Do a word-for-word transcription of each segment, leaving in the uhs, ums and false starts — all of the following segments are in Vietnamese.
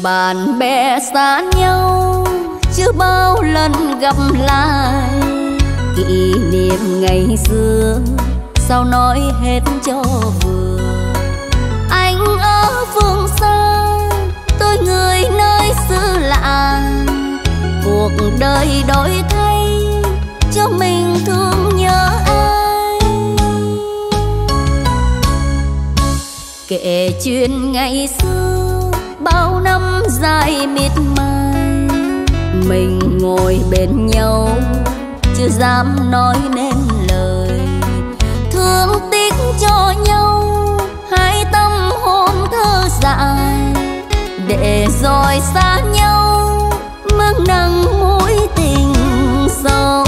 Bạn bè xa nhau chưa bao lần gặp lại, kỷ niệm ngày xưa sao nói hết cho vừa. Anh ở phương xa, tôi người nơi xứ lạ, cuộc đời đổi thay cho mình thương nhớ ai. Kể chuyện ngày xưa bao năm dài miệt mài, mình ngồi bên nhau chưa dám nói nên lời, thương tiếc cho nhau hai tâm hồn thơ dại, để rồi xa nhau mang nặng mối tình sâu.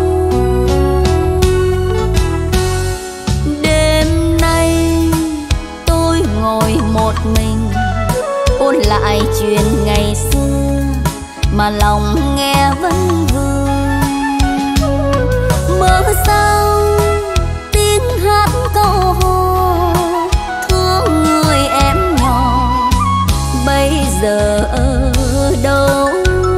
Đêm nay tôi ngồi một mình ôn lại chuyện ngày xưa mà lòng nghe vẫn vương. Mơ sao tiếng hát câu hò thương người em nhỏ bây giờ ở đâu.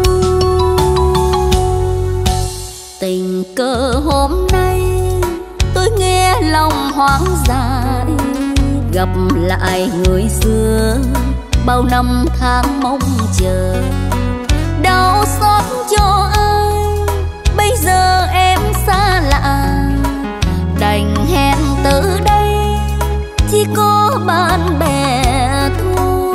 Tình cờ hôm nay tôi nghe lòng hoang dại, gặp lại người xưa bao năm tháng mong chờ. Đau xót cho ai bây giờ em xa lạ, đành hẹn từ đây chỉ có bạn bè thôi.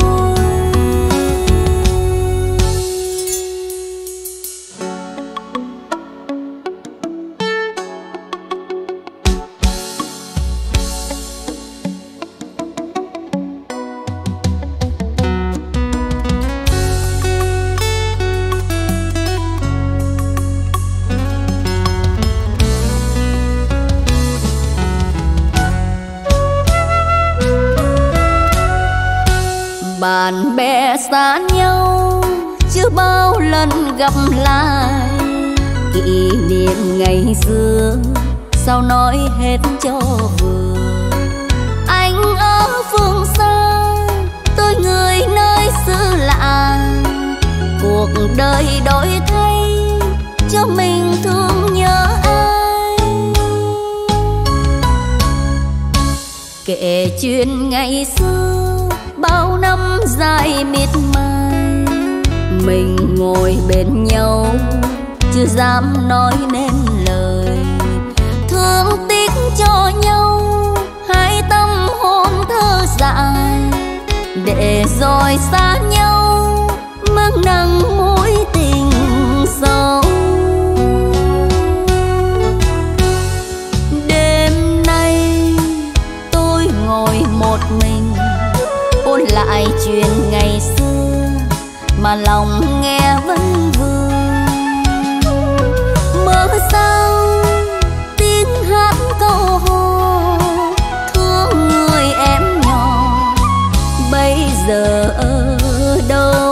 Bạn bè xa nhau chưa bao lần gặp lại, kỷ niệm ngày xưa sao nói hết cho vừa. Anh ở phương xa, tôi người nơi xứ lạ, cuộc đời đổi thay cho mình thương nhớ ai. Kể chuyện ngày xưa bao năm dài miệt mài, mình ngồi bên nhau chưa dám nói nên lời, thương tiếc cho nhau hai tâm hồn thơ dại, để rồi xa nhau mang nặng mối tình sâu. Đêm nay tôi ngồi một mình ôn lại chuyện ngày xưa mà lòng nghe vẫn vương. Mơ sao tiếng hát câu hò thương người em nhỏ bây giờ ở đâu.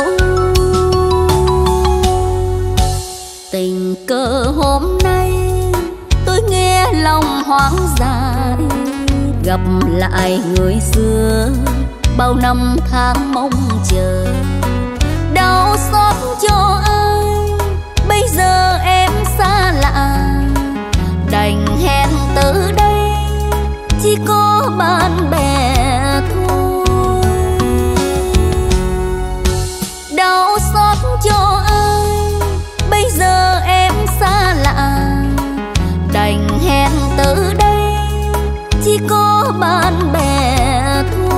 Tình cờ hôm nay tôi nghe lòng hoang dại, gặp lại người xưa bao năm tháng mong chờ. Đau xót cho ai bây giờ em xa lạ, đành hẹn từ đây chỉ có bạn bè thôi. Đau xót cho ai bây giờ em xa lạ, đành hẹn từ đây chỉ có bạn bè thôi.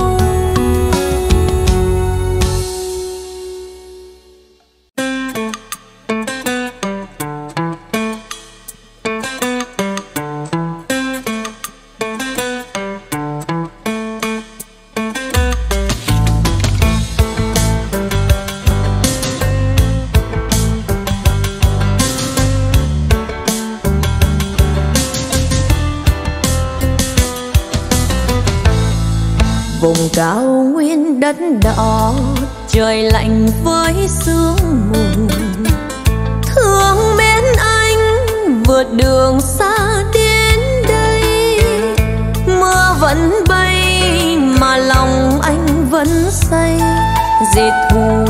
Vùng cao nguyên đất đỏ, trời lạnh với sương mù. Thương mến anh vượt đường xa đến đây, mưa vẫn bay mà lòng anh vẫn say dệt thù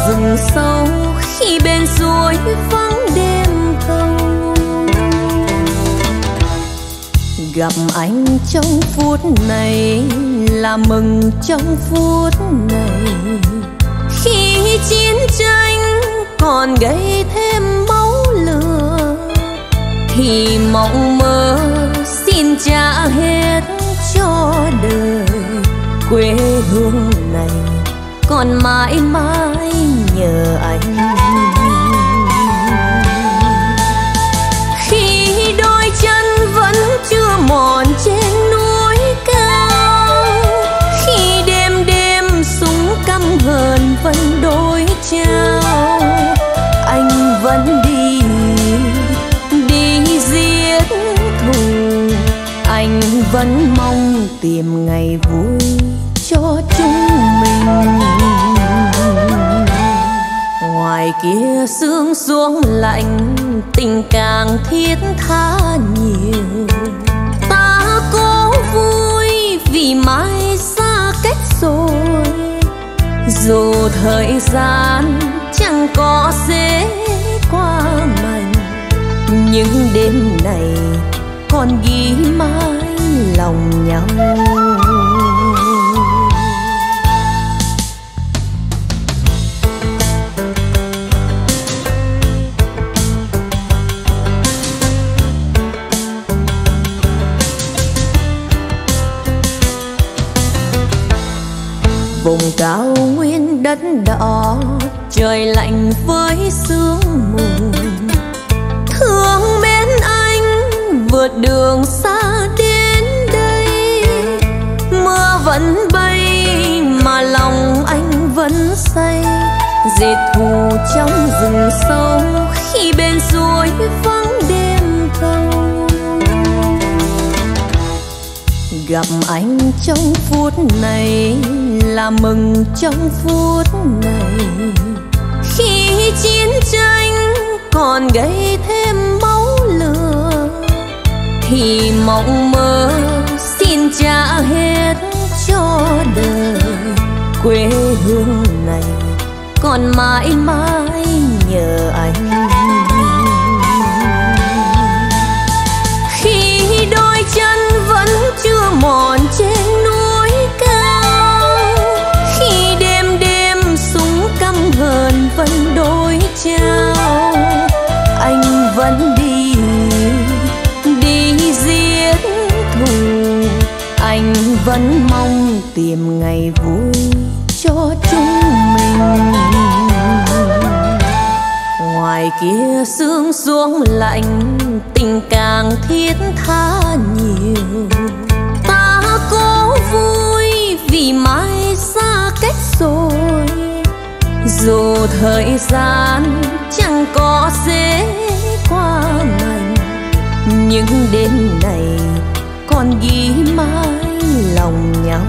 rừng sâu khi bên suối vắng đêm thâu. Gặp anh trong phút này là mừng trong phút này, khi chiến tranh còn gây thêm máu lửa thì mộng mơ xin trả hết cho đời. Quê hương này còn mãi mãi nhờ anh. Khi đôi chân vẫn chưa mòn trên núi cao, khi đêm đêm súng căm hờn vẫn đối trao, anh vẫn đi đi giết thù. Anh vẫn mong tìm ngày vui cho chúng mình. Ngoài kia sương xuống lạnh, tình càng thiết tha nhiều. Ta cố vui vì mai xa cách rồi, dù thời gian chẳng có dễ qua mạnh, nhưng đêm này còn ghi mãi lòng nhau. Vùng cao nguyên đất đỏ, trời lạnh với sương mù. Thương mến anh vượt đường xa đến đây, mưa vẫn bay mà lòng anh vẫn say. Dệt thù trong rừng sâu khi bên suối vắng đêm thâu. Gặp anh trong phút này là mừng trong phút này, khi chiến tranh còn gây thêm máu lửa thì mộng mơ xin trả hết cho đời. Quê hương này còn mãi mãi nhờ anh. Khi đôi chân vẫn chưa mòn trên núi cao, khi đêm đêm súng căm hờn vẫn đối trao, anh vẫn đi đi giết thù. Anh vẫn mong tìm ngày vui cho chúng mình. Ngoài kia sương xuống lạnh, tình càng thiết tha nhiều. Ta cố vui vì mai xa cách rồi, dù thời gian chẳng có dễ qua mạnh, nhưng đêm này còn ghi mãi lòng nhau.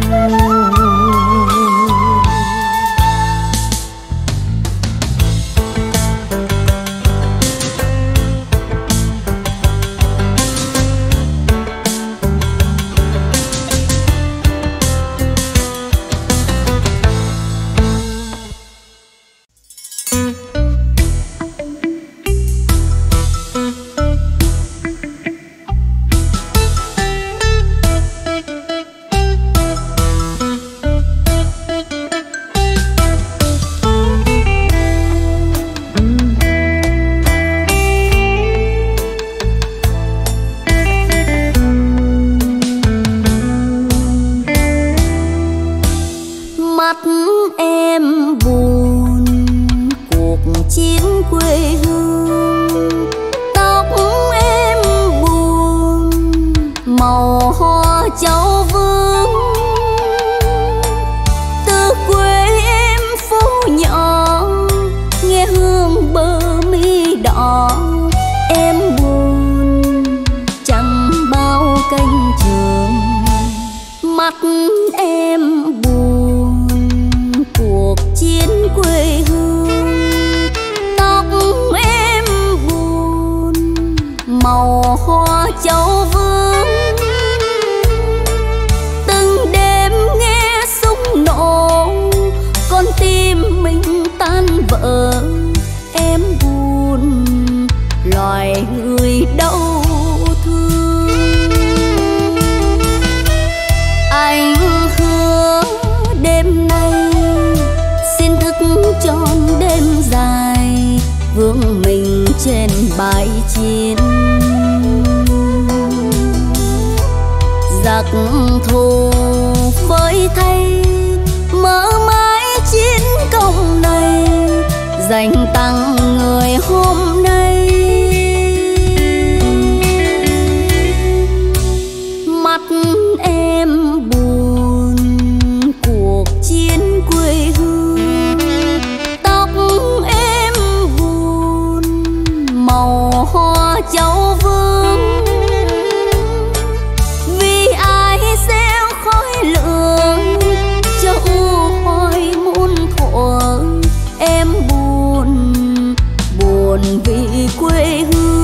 Con tim mình tan vỡ loài người đau thương. Anh hứa đêm nay xin thức trọn đêm dài, vương mình trên bãi chiến. Giặc thù với thay mơ mãi chiến công này, dành tặng người hôm nay. Mắt em buồn cuộc chiến quê hương, tóc em buồn màu hoa cháu vương. Vì ai gieo khói lửa cho u hoài muôn thuở, em buồn buồn vì quê hương.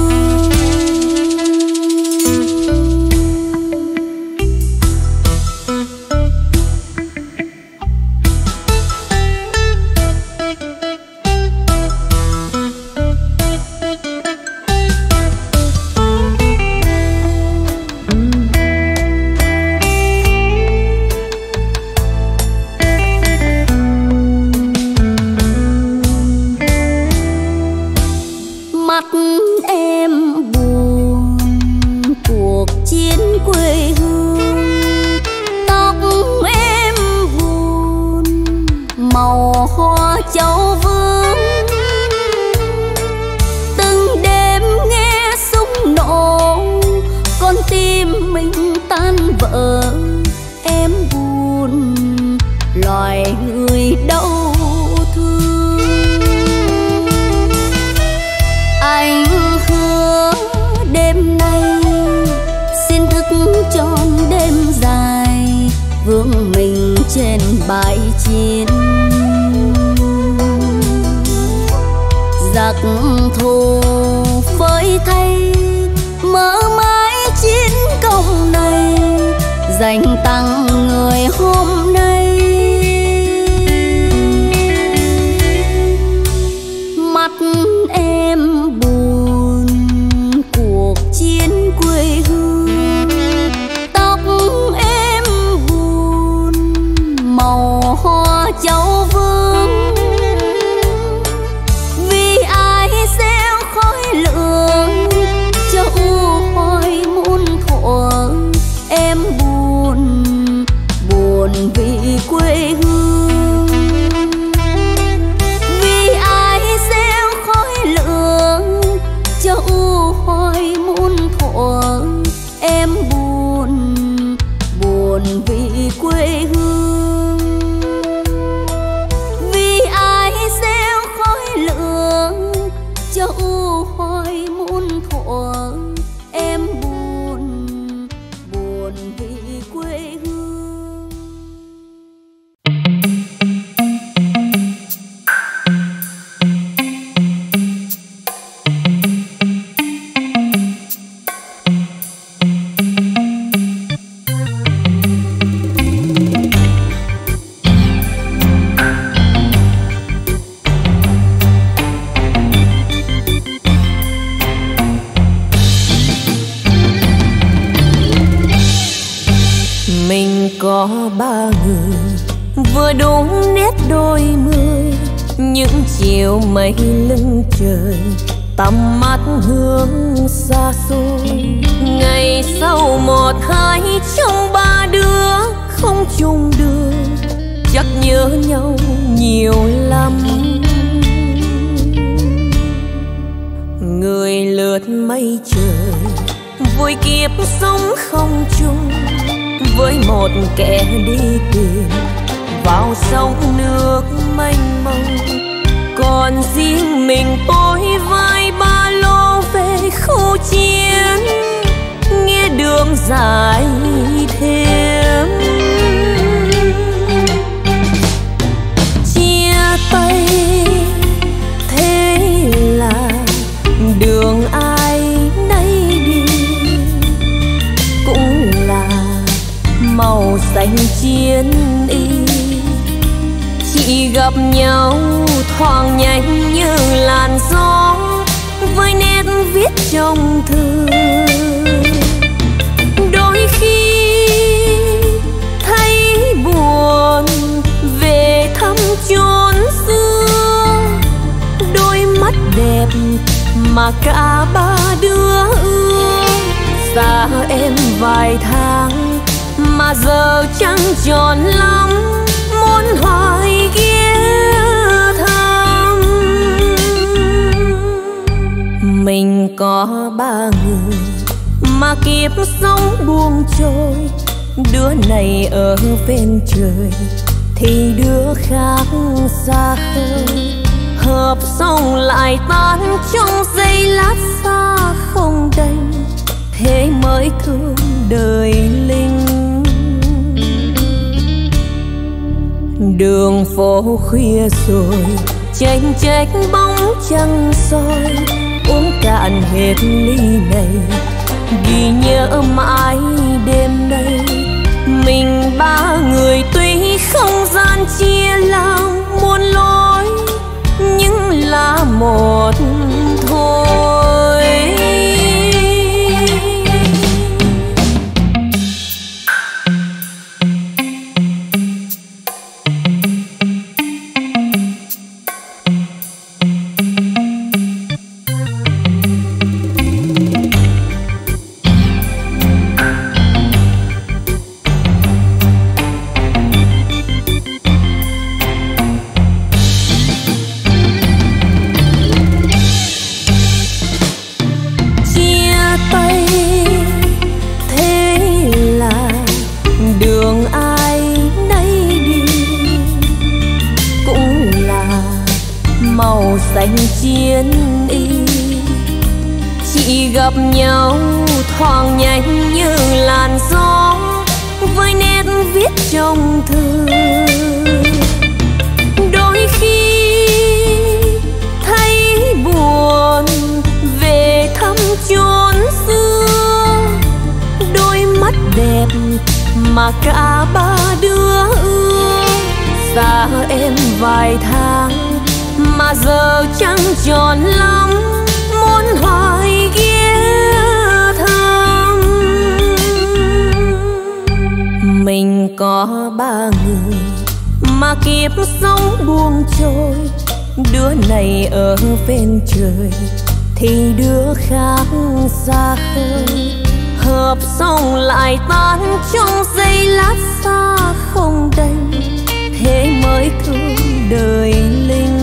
Mắt em buồn cuộc chiến quê hương, tóc em buồn màu hoa cháu vương. Từng đêm nghe súng nổ, con tim mình tan vỡ. Em buồn loài người đau thương. Anh hứa đêm nay xin thức trọn đêm dài, vương mình trên bãi chiến. Giặc thù với thay mơ mãi chiến công này, dành tặng người hôm nay. Mắt em buồn cuộc chiến quê hương, tóc em buồn màu hoa cháu vương. Vì ai gieo khói lửa cho u hoài muôn thuở, em buồn buồn vì quê hương. Vì ai gieo khói lửa cho u hoài muôn thuở, em buồn buồn vì quê hương. Vì ai gieo khói lửa cho u hoài muôn thuở, em buồn buồn vì quê hương. Mình có ba người vừa đúng nét đôi mươi, những chiều mây lưng trời tầm mắt hướng xa xôi. Ngày sau một hai trong ba đứa không chung đường, chắc nhớ nhau nhiều lắm. Người lướt mây trời vui kiếp sống không chung, với một kẻ đi tìm vào sông nước mênh mông. Còn riêng mình tôi vai ba lô về khu chiến, nghe đường dài thêm. Chia tay thế là đường ai nấy đi, cũng là màu xanh chiến y. Chỉ gặp nhau thoáng nhanh như làn gió, với nét viết viết trong thư. Đôi khi thấy buồn về thăm chốn xưa, đôi mắt đẹp mà cả ba đứa ưa. Xa em vài tháng mà giờ chẳng tròn lắm, muốn hoài ghé thăm. Mình có ba người mà kiếp sống buông trôi, đứa này ở bên trời thì đứa khác xa khơi. Hợp xong lại tan trong giây lát xa không đành, thế mới thương đời linh. Đường phố khuya rồi chênh chách bóng trăng soi, uống cạn hết ly này ghi nhớ mãi đêm nay. Mình ba người tuy không gian chia làm muôn lối, nhưng là một thôi. Chiến y chỉ gặp nhau thoáng nhanh như làn gió, với nét viết trong thư. Đôi khi thấy buồn về thăm chốn xưa, đôi mắt đẹp mà cả ba đứa ưa. Xa em vài tháng mà giờ chẳng tròn lắm, muốn hoài ghé thăm. Mình có ba người mà kiếp sống buông trôi, đứa này ở bên trời thì đứa khác xa khơi. Hợp xong lại tan trong giây lát xa không đành, thế mới thương đời linh.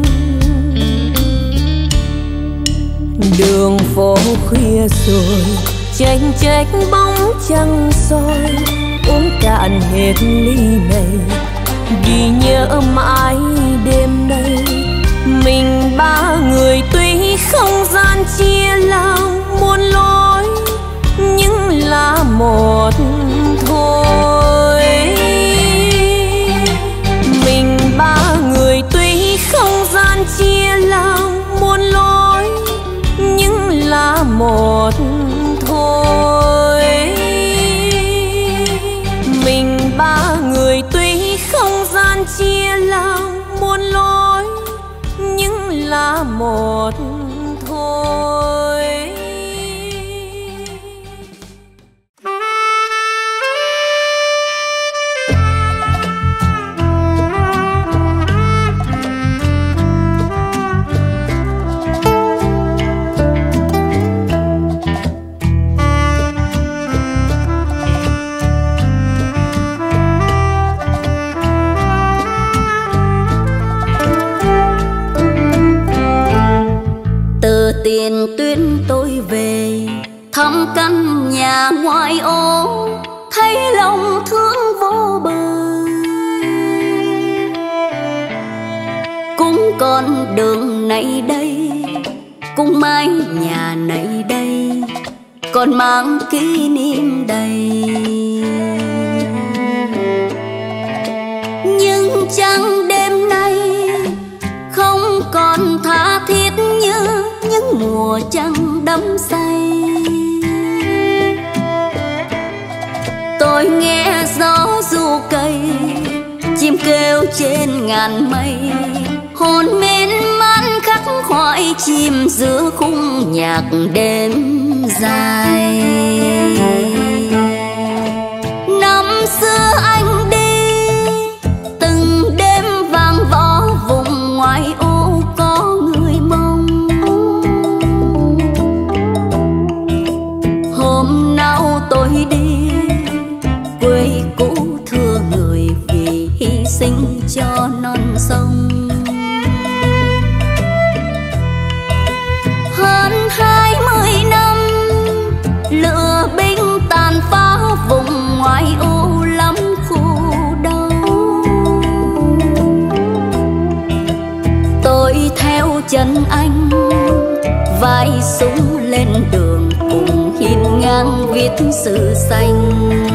Đường phố khuya rồi chênh chách bóng trăng soi, uống cạn hết ly này ghi nhớ mãi đêm nay. Mình ba người tuy không gian chia làm muôn lối, nhưng là một thôi. Mình ba người tuy không gian chia làm muôn lối, nhưng là một thôi. Mình ba người tuy không gian chia làm muôn lối, nhưng là một thôi. Tiền tuyến tôi về thăm căn nhà ngoài ô, thấy lòng thương vô bờ. Cũng con đường này đây, cũng mái nhà này đây, còn mang kỷ niệm đầy. Nhưng chẳng đêm nay không còn tha thiết như những mùa trăng đắm say. Tôi nghe gió ru cây, chim kêu trên ngàn mây, hồn miên man khắc khoải chìm giữa khung nhạc đêm dài. Năm xưa anh đi từng đêm vang võ vùng ngoại ô có người Mông. Hôm nào tôi đi quê cũ thưa người vì hy sinh cho non sông. Hơn hai mươi năm lửa binh tàn phá vùng ngoại ô lắm khu đau. Tôi theo chân anh vai súng lên đường cùng hiên ngang viết sự xanh.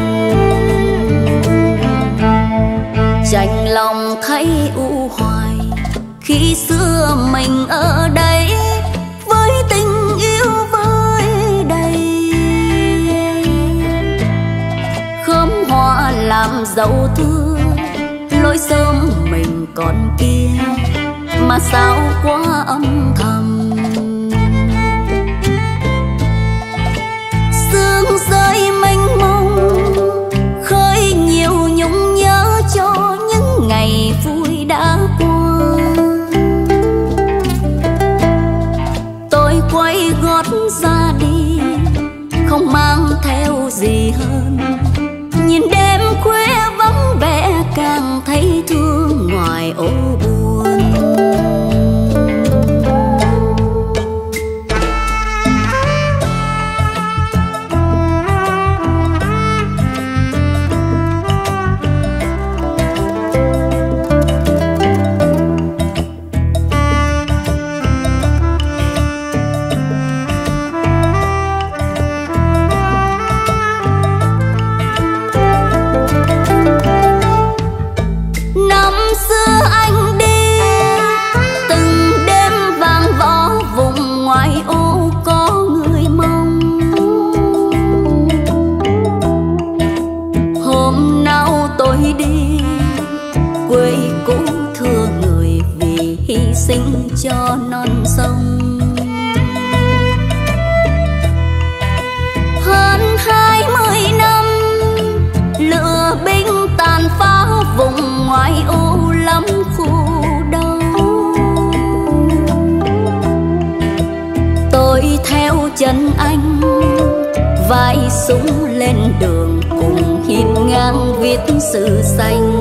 Chạnh lòng thấy u hoài khi xưa mình ở đây với tình yêu với đầy. Khóm hoa làm dấu thưa lối sớm mình còn kia mà sao quá âm thầm. Sương rơi mênh mông khơi nhiều nhung nhớ cho những ngày vui đã qua. Tôi quay gót ra đi không mang theo gì hơn. Nhìn đêm khuya vắng vẻ càng thấy thương ngoài ô buồn. Sinh cho non sông. Hơn hai mươi năm lửa binh tàn phá vùng ngoại ô lắm khu đau. Tôi theo chân anh vai súng lên đường cùng hiên ngang viết sự xanh.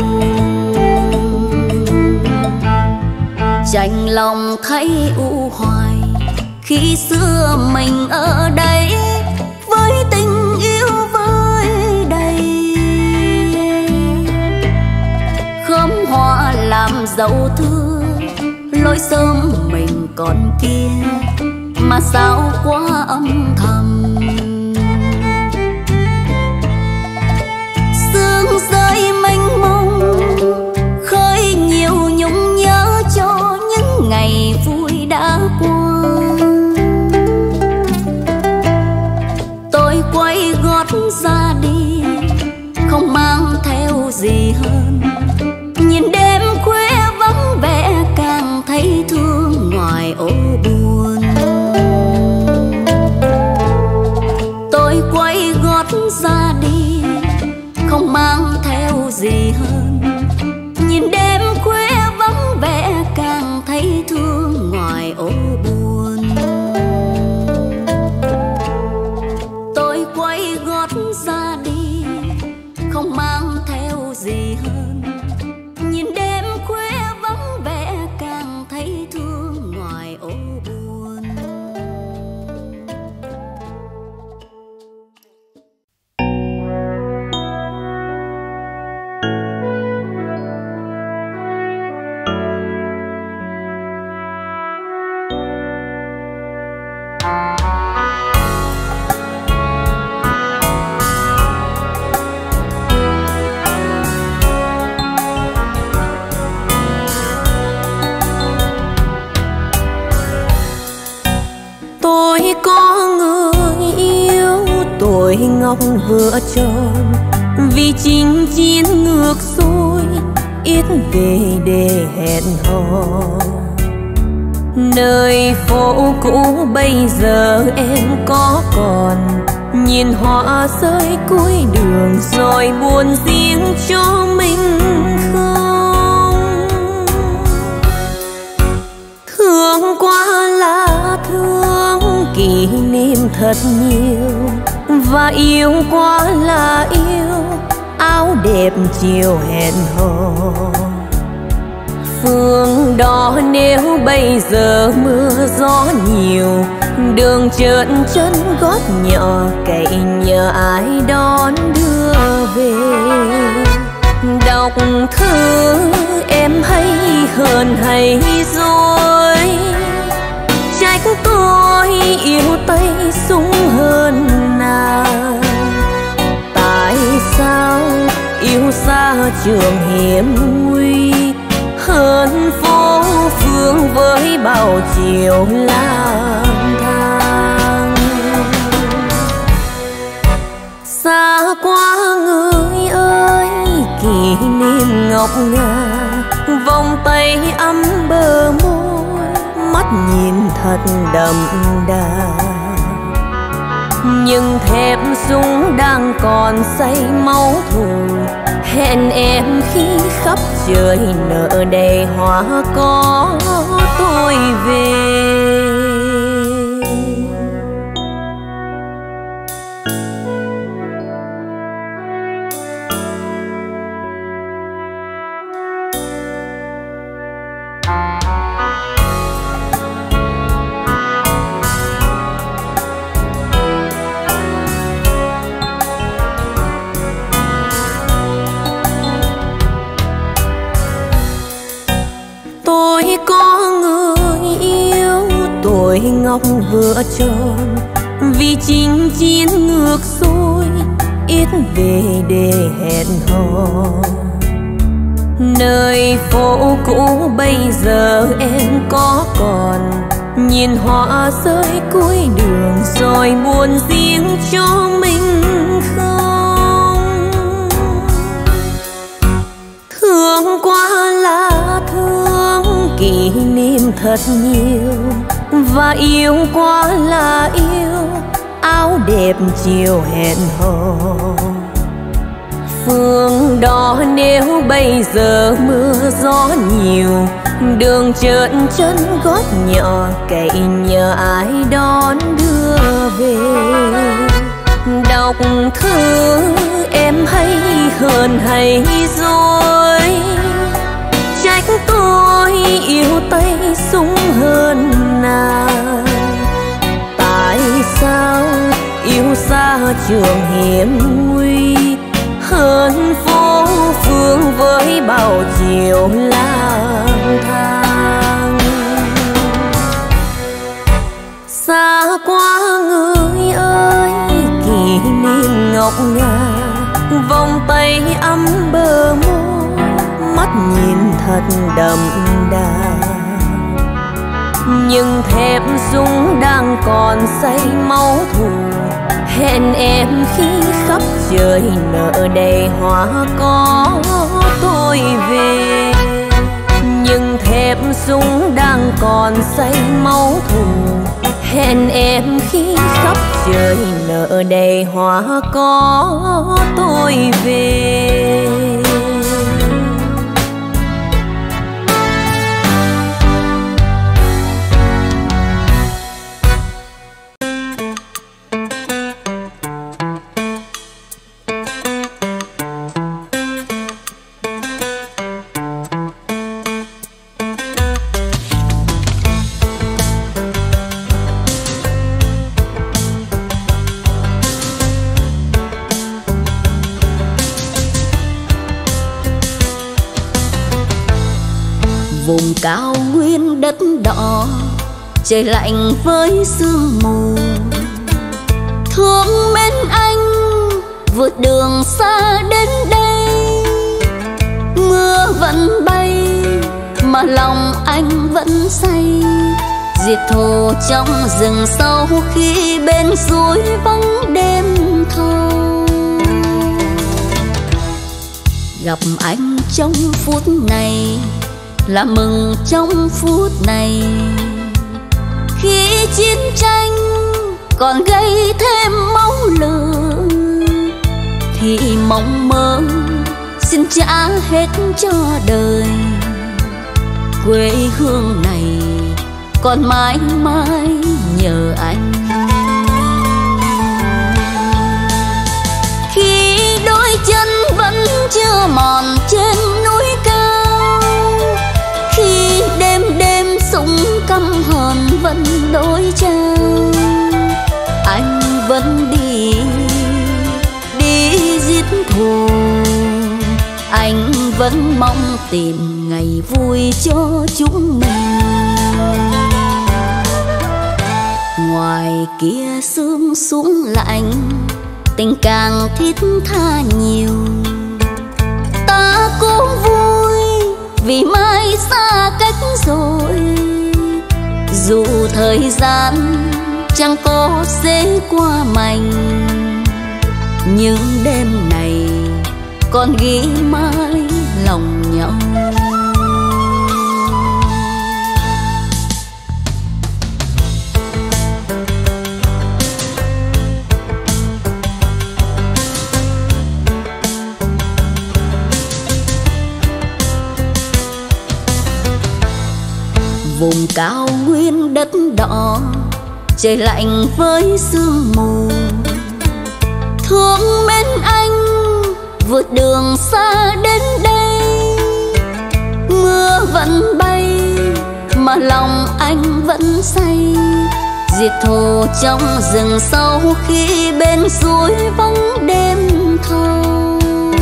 Chạnh lòng thấy u hoài khi xưa mình ở đây với tình yêu với đầy. Khóm hoa làm dấu thưa lối sớm mình còn kia mà sao quá âm thầm. Sương rơi mênh mông khơi nhiều nhung nhớ cho những ngày vui đã qua. Tôi quay gót ra đi không mang theo gì hơn. Nhìn đêm khuya vắng vẻ càng thấy thương ngoài ô buồn. Tôi quay gót ra đi không mang theo gì hơn. Nhìn đêm khuya vắng vẻ càng thấy thương ngoài ô buồn. Tôi quay gót ra đi không mang theo gì hơn. Nhìn đêm khuya vắng vẻ càng thấy thương ngoài ô buồn. Tuổi ngọc vừa tròn vì chinh chiến ngược xuôi ít về để hẹn hò. Nơi phố cũ bây giờ em có còn nhìn hoa rơi cuối đường rồi buồn riêng cho mình không? Thương quá là thương, kỷ niệm thật nhiều, và yêu quá là yêu, áo đẹp chiều hẹn hò. Phương đó nếu bây giờ mưa gió nhiều, đường trơn chân gót nhỏ, cậy nhờ ai đón đưa về. Đọc thư em hay hờn hay dối, trách tôi yêu tay súng hơn nàng. Tại sao yêu xa trường hiểm nguy, hơn phố phương với bao chiều lang thang. Xa quá người ơi, kỷ niệm ngọc ngà, vòng tay ấm bờ môi, mắt nhìn thật đậm đà. Nhưng thép súng đang còn say máu thù, hẹn em khi khắp trời nở đầy hoa có tôi về. Tuổi ngọc vừa tròn, vì chinh chiến ngược xuôi, ít về để hẹn hò. Nơi phố cũ bây giờ em có còn nhìn hoa rơi cuối đường rồi buồn riêng cho mình không? Thương quá là thương, kỷ niệm thật nhiều, và yêu quá là yêu, áo đẹp chiều hẹn hò. Phương đó nếu bây giờ mưa gió nhiều, đường trơn chân gót nhỏ, cậy nhờ ai đón đưa về. Đọc thư em hay hờn hay dối, trách tôi yêu tay súng hơn nàng. Tại sao yêu xa trường hiểm nguy, hơn phố phương với bao chiều lang thang. Xa quá người ơi, kỷ niệm ngọc ngà, vòng tay ấm bờ môi, mắt nhìn thật đậm đà. Nhưng thép súng đang còn say máu thù, hẹn em khi khắp trời nở đầy hoa có tôi về. Nhưng thép súng đang còn say máu thù, hẹn em khi khắp trời nở đầy hoa có tôi về. Vùng cao nguyên đất đỏ, trời lạnh với sương mù. Thương mến anh vượt đường xa đến đây, mưa vẫn bay mà lòng anh vẫn say. Diệt thù trong rừng sâu khi bên suối vắng đêm thâu. Gặp anh trong phút này là mừng trong phút này, khi chiến tranh còn gây thêm máu lửa thì mong mơ xin trả hết cho đời. Quê hương này còn mãi mãi nhờ anh. Khi đôi chân vẫn chưa mòn trên núi cao, khi đêm đêm súng căm hờn vẫn đối trao, anh vẫn đi đi giết thù. Anh vẫn mong tìm ngày vui cho chúng mình. Ngoài kia sương xuống lạnh, tình càng thiết tha nhiều. Ta cũng vui vì mai xa cách rồi, dù thời gian chẳng có dễ qua mành, nhưng đêm này còn ghi mãi lòng nhau. Vùng cao nguyên đất đỏ, trời lạnh với sương mù. Thương mến anh vượt đường xa đến đây, mưa vẫn bay mà lòng anh vẫn say. Diệt thù trong rừng sâu khi bên suối vắng đêm thâu.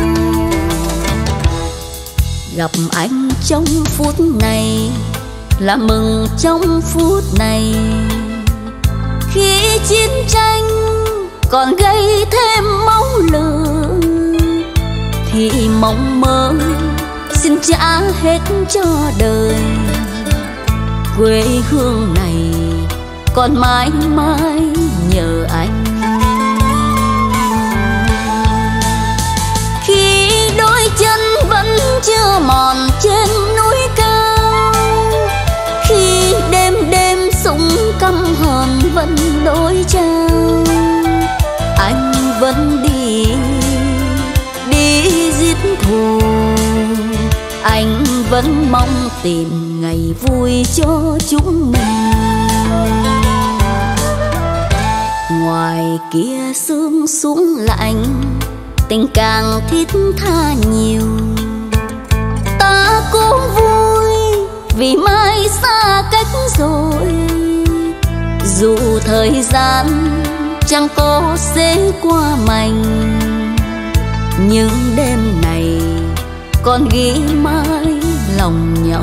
Gặp anh trong phút này là mừng trong phút này, khi chiến tranh còn gây thêm máu lửa thì mong mơ xin trả hết cho đời. Quê hương này còn mãi mãi nhờ anh. Khi đôi chân vẫn chưa mòn trên núi cao, khi đêm đêm súng căm hờn vẫn đối trao, anh vẫn đi đi giết thù. Anh vẫn mong tìm ngày vui cho chúng mình. Ngoài kia sương xuống lạnh, tình càng thiết tha nhiều. Ta cũng vui vì mai xa cách rồi, dù thời gian chẳng có dễ qua mành, nhưng đêm này còn ghi mãi lòng nhau.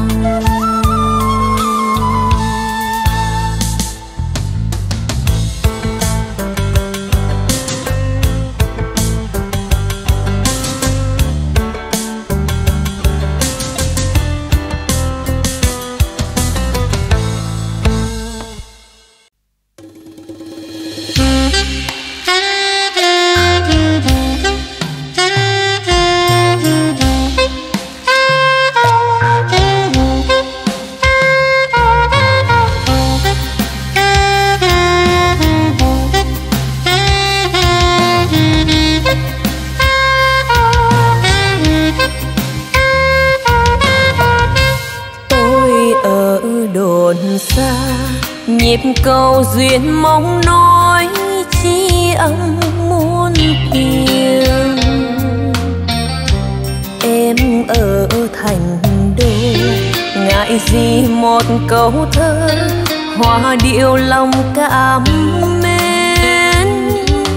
Nhịp cầu duyên mong nói chi âm muôn tiếng. Em ở thành đô, ngại gì một câu thơ hòa điệu lòng cảm mến.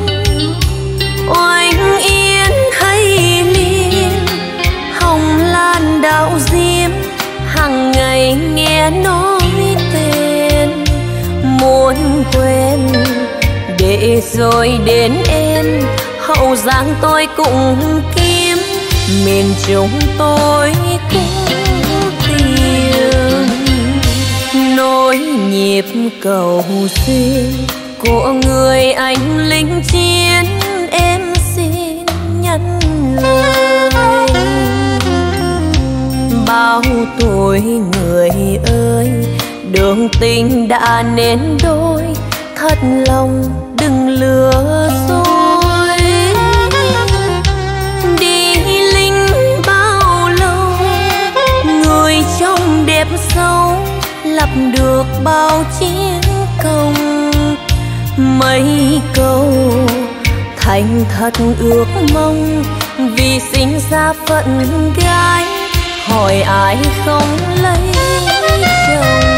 Oanh yên hay liên, hồng lan đạo diêm, hàng ngày nghe nói tên. Muốn quên để rồi đến em, hậu giang tôi cũng kiếm, miền trung tôi cũng tìm. Nối nhịp cầu duyên của người anh lính chiến, em xin nhắn lời. bao tuổi người ơi, đường tình đã nên đôi, thật lòng đừng lừa dối. Đi lính bao lâu, người trông đẹp xấu, lập được bao chiến công. Mấy câu thành thật ước mong, vì sinh ra phận gái, hỏi ai không lấy chồng.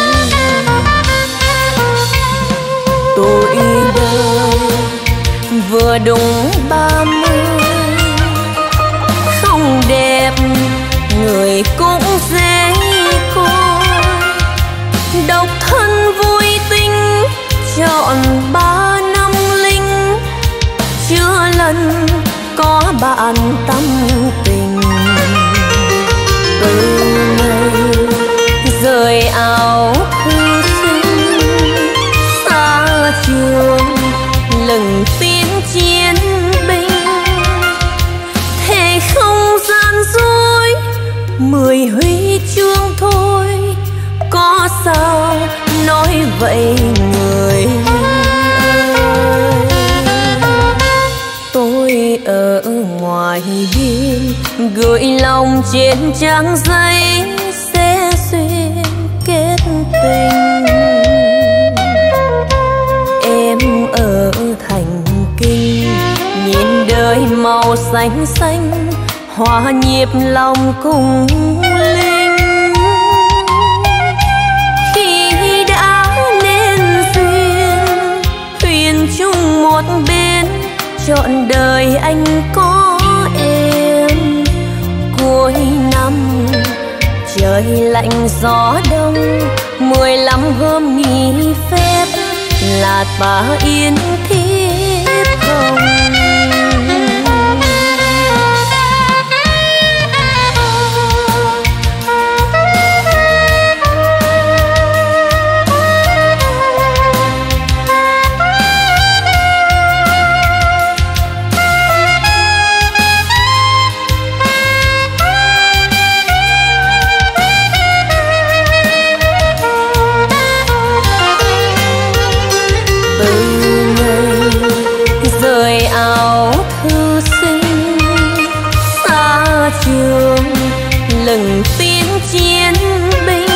Tuổi đời vừa đúng ba mươi, không đẹp người cũng dễ coi. Độc thân vui tình chọn ba năm linh, chưa lần có bạn tâm tình. Từ ngày rời áo thư sinh, xa trường lừng tiến chiến binh, thề không gian dối, mười huy chương thôi, có sao nói vậy người ơi. Tôi ở ngoài biên gửi lòng trên trang giấy, sẽ duyên kết tình. Em ở thành kinh, nhìn đời màu xanh xanh, hòa nhịp lòng cùng linh. Khi đã nên duyên, thuyền chung một bên, trọn đời anh có em. Cuối năm trời lạnh gió đông, mười lăm hôm nghỉ phép, là bà yên thiếp hồng. Lừng tiến chiến binh,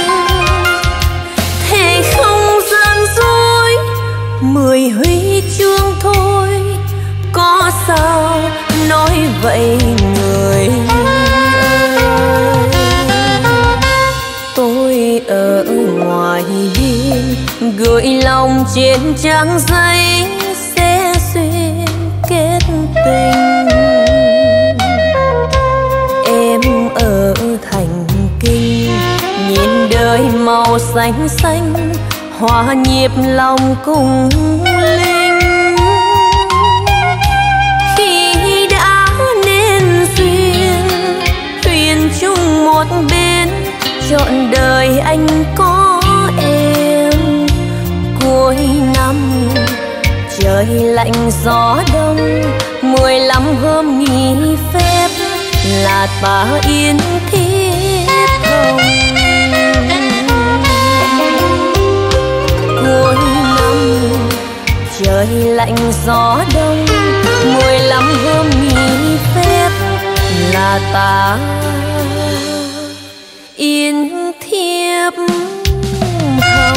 thề không gian dối, mười huy chương thôi, có sao nói vậy người ơi. Tôi ở ngoài biên gửi lòng trên trang giấy, sẽ duyên kết tình. Em ở thành kinh, nhìn đời màu xanh xanh, hòa nhịp lòng cùng linh. Khi đã nên duyên, thuyền chung một bên, trọn đời anh có em. Cuối năm trời lạnh gió đông, mười lăm hôm nghỉ phép, là bà yên thiếp hồng. Cuối năm trời lạnh gió đông, mười lăm hôm nghỉ phép, là ta yên thiếp hồng.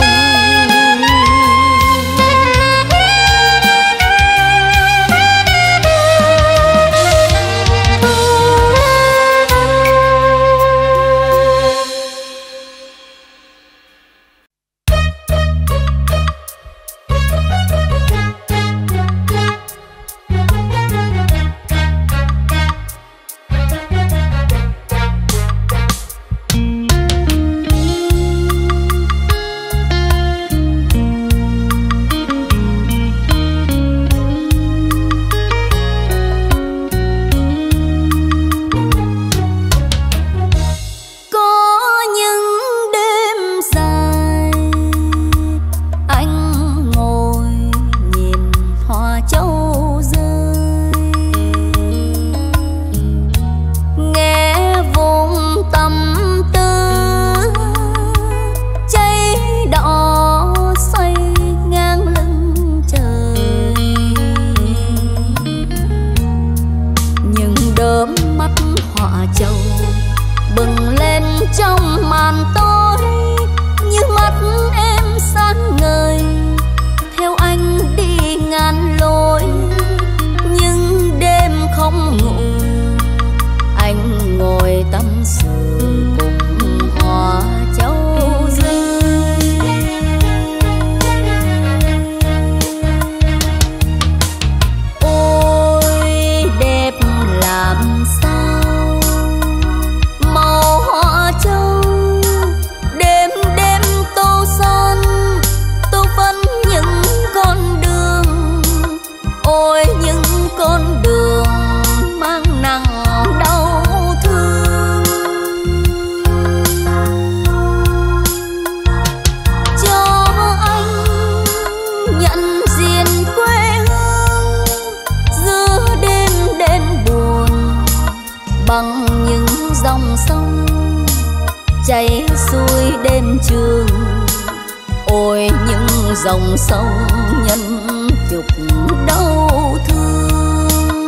chảy xuôi đêm trường. Ôi những dòng sông nhân chục đau thương.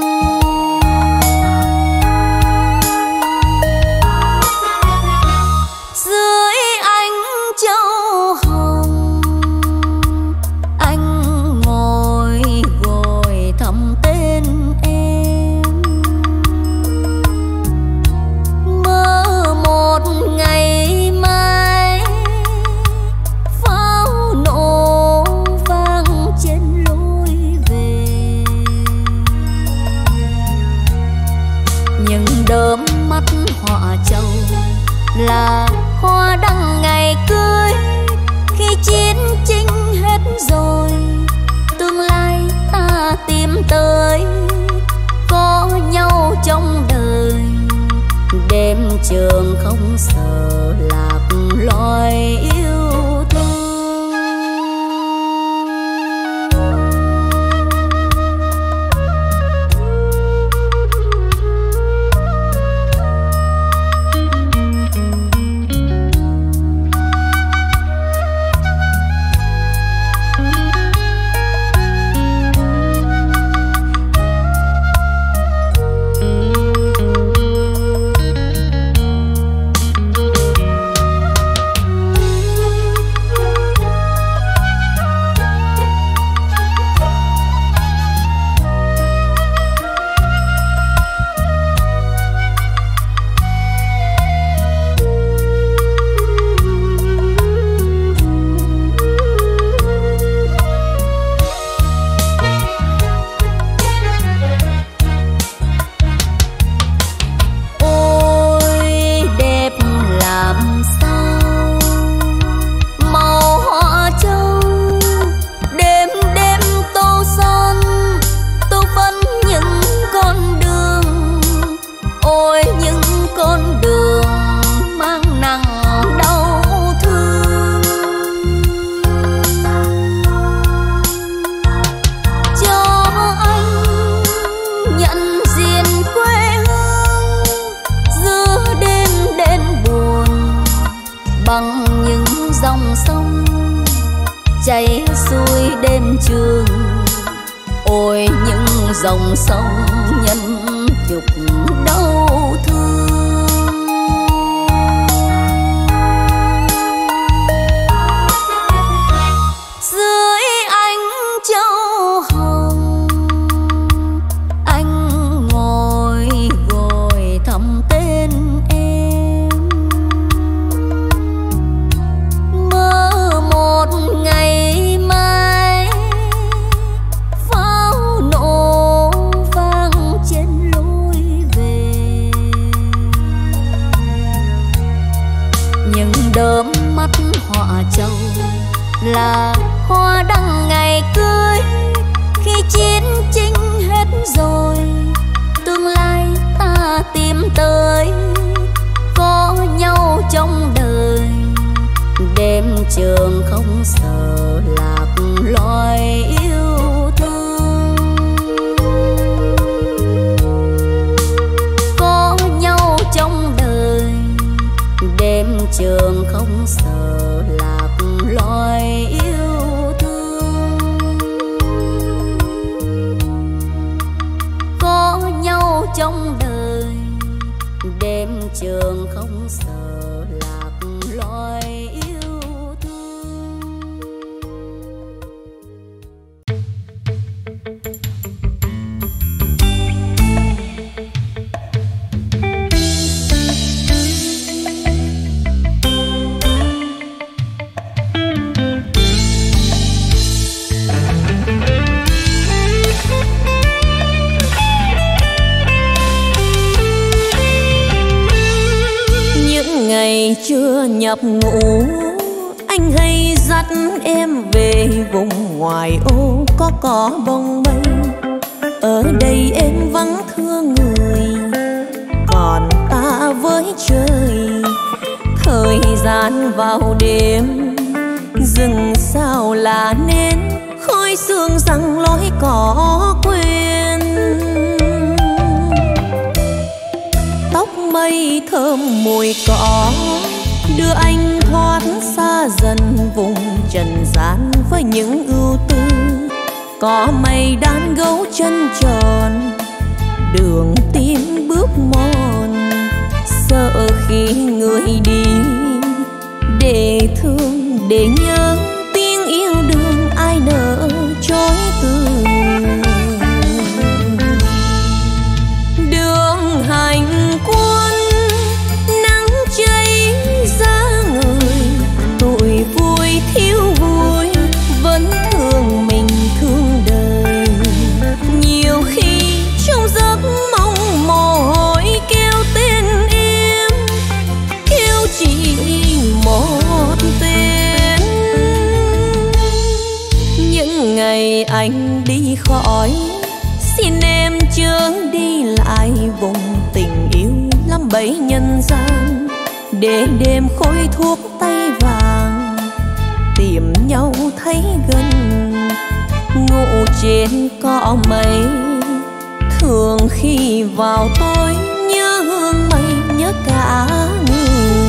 Dưới ánh châu hồng anh ngồi gồi thầm tên em. Mơ một ngày mai pháo nổ vang trên lối về. Những đốm mắt họa châu là hoa đăng ngày cưới. Khi chiến tranh hết rồi tương lai ta tìm tới. Có nhau trong đời đêm trường không sợ lạc loài yêu thương. Chảy xuôi đêm trường. Ôi những dòng sông nhân chục đau thương. Dưới ánh châu hồng anh ngồi gồi thầm tên em. Mơ một ngày mai pháo nổ vang trên lối về. Những đốm mắt họa châu là hoa đăng ngày cưới. Khi chiến tranh hết rồi tương lai ta tìm tới. Có nhau trong đời đêm trường không sợ lạc loài yêu thương. Có nhau trong đời đêm trường không sợ lạc loài yêu thương. Có nhau trong đời đêm trường không sợ lạc loài yêu thương. Ngày chưa nhập ngũ anh hay dắt em về vùng ngoài ô có cỏ bông mây. Ở đây em vắng thương người còn ta với trời. Thời gian vào đêm rừng sao là nên khói sương răng lối cỏ quên. Tóc mây thơm mùi cỏ đưa anh thoát xa dần vùng trần gian với những ưu tư. Có mây đan gấu chân tròn, đường tim bước mòn, sợ khi người đi để thương để nhớ tiếng yêu đương ai nỡ chối từ. Đường hành quân nắng cháy ra người, tuổi vui thiếu vui vẫn thương mình thương đời. Nhiều khi trong giấc mong mồ hôi kêu tên em, kêu chỉ một tên. Những ngày anh đi khỏi, xin em chớ đi lại vùng tình yêu lắm bấy nhân gian. Để đêm khói thuốc tay vàng tìm nhau thấy gần, ngủ trên cỏ mây. Thường khi vào tối nhớ hương mây, nhớ cả người.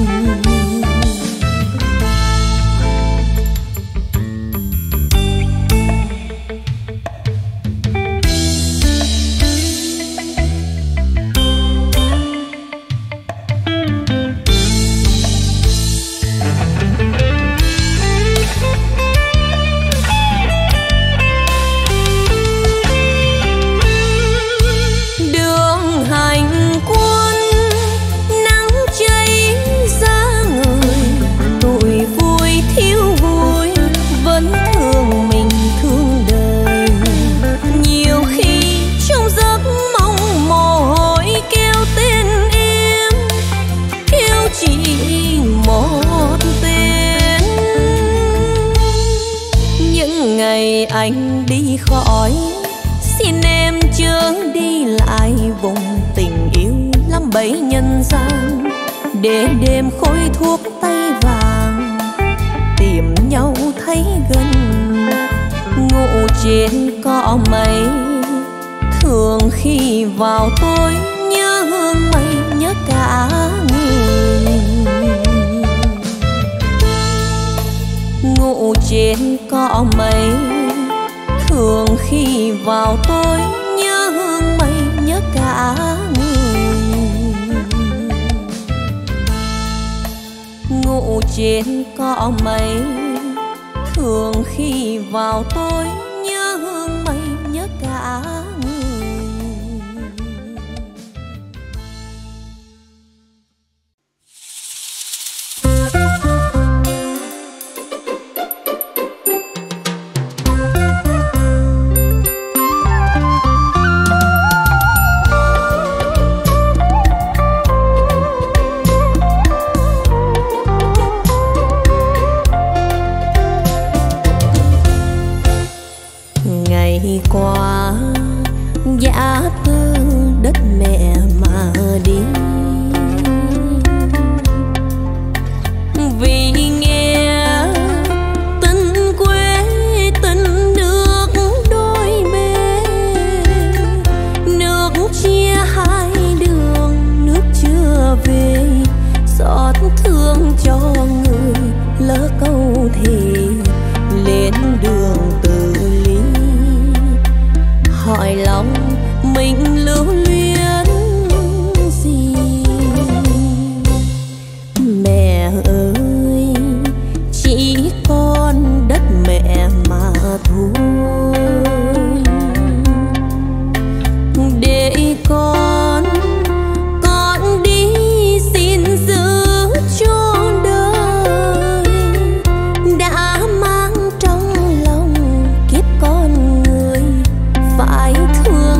Anh đi khỏi, xin em chớ đi lại vùng tình yêu lắm bấy nhân gian. Để đêm khói thuốc tay vàng tìm nhau thấy gần, ngủ trên cỏ mây. Thường khi vào tối nhớ hương mây, nhớ cả người. Ngủ trên cỏ mây, thường khi vào tối nhớ hương mây, nhớ cả người. Ngủ trên cỏ mây, thường khi vào tối nhớ hương mây, nhớ cả người. Qua giá tư đất mẹ mà đi, vì nghe tình quê tình nước đôi bên. Nước chia hai đường, nước chưa về, xót thương cho người lỡ câu thề lên đường từ ly. Hỏi lòng mình lưu luyến gì, mẹ ơi chỉ con đất mẹ mà thôi. Để con con đi xin giữ cho đời, đã mang trong lòng kiếp con người phải thương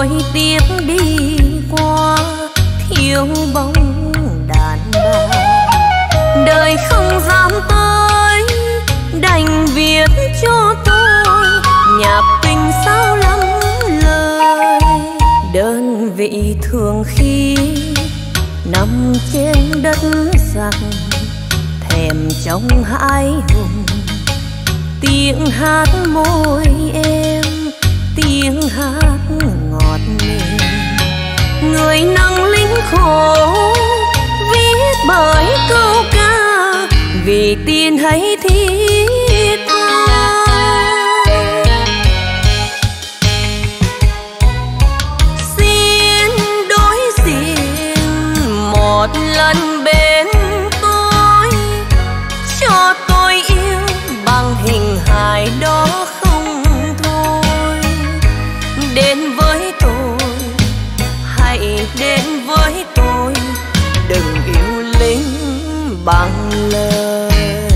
nối tiếp đi qua thiếu bóng đàn bà. Đời không dám tới đành viết cho tôi nhạc tình sao lắm lời. Đơn vị thường khi nằm trên đất giặc, thèm trong hai hùng tiếng hát môi em, tiếng hát ngọt mềm. Người nâng lính khổ viết bởi câu ca vì tin hay thiết tha. Xin đối diện một lần bên tôi, cho tôi yêu bằng hình hài đó không thôi. Đến với tôi, hãy đến với tôi, đừng yêu lính bằng lời.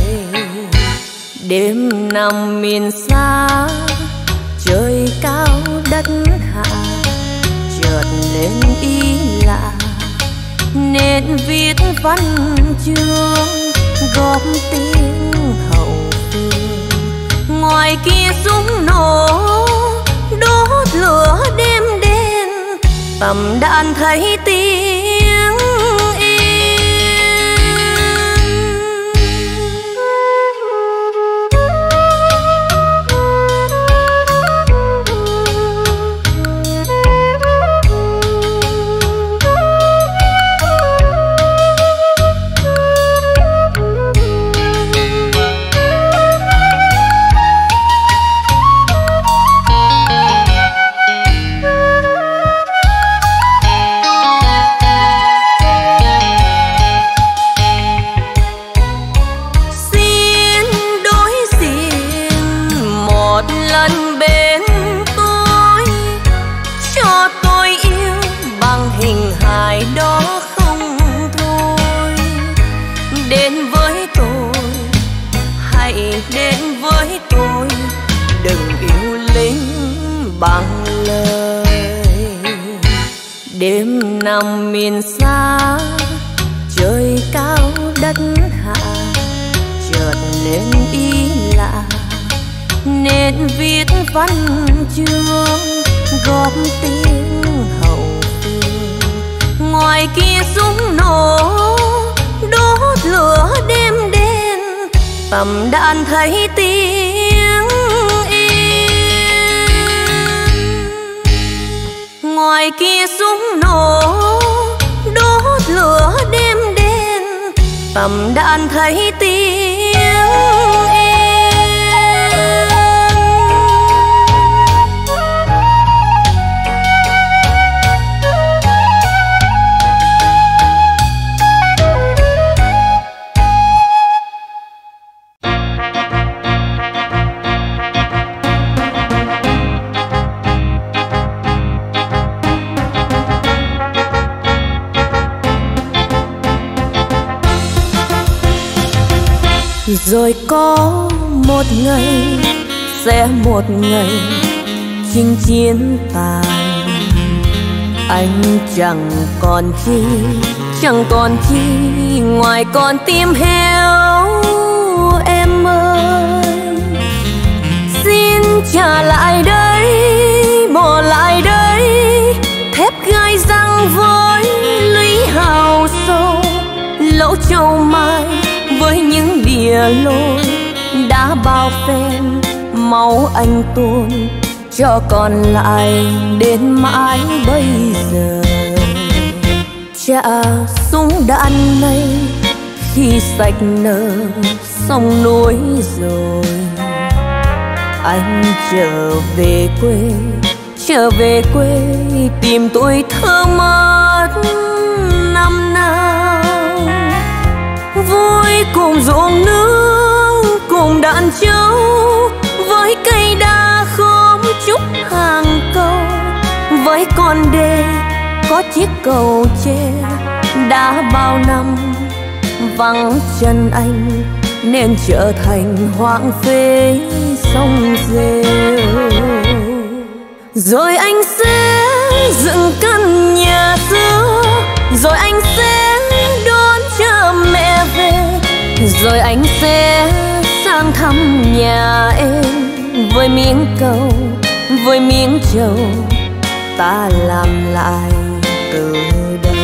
Đêm nằm miền xa, trời cao đất hạ, chợt lên ý lạ nên viết văn chương góp tiếng hậu phương. Ngoài kia súng nổ đốt lửa đêm đen, tầm đạn thấy tiếng yên. Bằng lời đêm nằm miền xa, trời cao đất hạ, chợt lên ý lạ nên viết văn chương góp tiếng hậu phương. Ngoài kia súng nổ đốt lửa đêm đen, tầm đạn thấy tiếng yên. Ngoài kia súng nổ đốt lửa đêm đen, tầm đạn thấy tiếng yên. Rồi có một ngày, sẽ một ngày chinh chiến tàn. Anh chẳng còn chi, chẳng còn chi ngoài con tim héo em ơi. Xin trả lại đây, bỏ lại đây thép gai răng với lũy hào sâu, lỗ châu mai với những đìa lôi đã bao phen máu anh tuôn cho còn lại đến mãi bây giờ. Trả súng đạn này khi sạch nở sông núi rồi, anh trở về quê, trở về quê tìm tuổi thơ mất năm nào. Vui cùng ruộng nước, cùng đàn trâu, với cây đa khóm chúc hàng câu, với con đê có chiếc cầu tre đã bao năm vắng chân anh nên trở thành hoang phế sông rêu. Rồi anh sẽ dựng căn nhà xưa, rồi anh sẽ đón chờ mẹ về, rồi anh sẽ sang thăm nhà em. Với miếng cầu, với miếng trầu, ta làm lại từ đầu.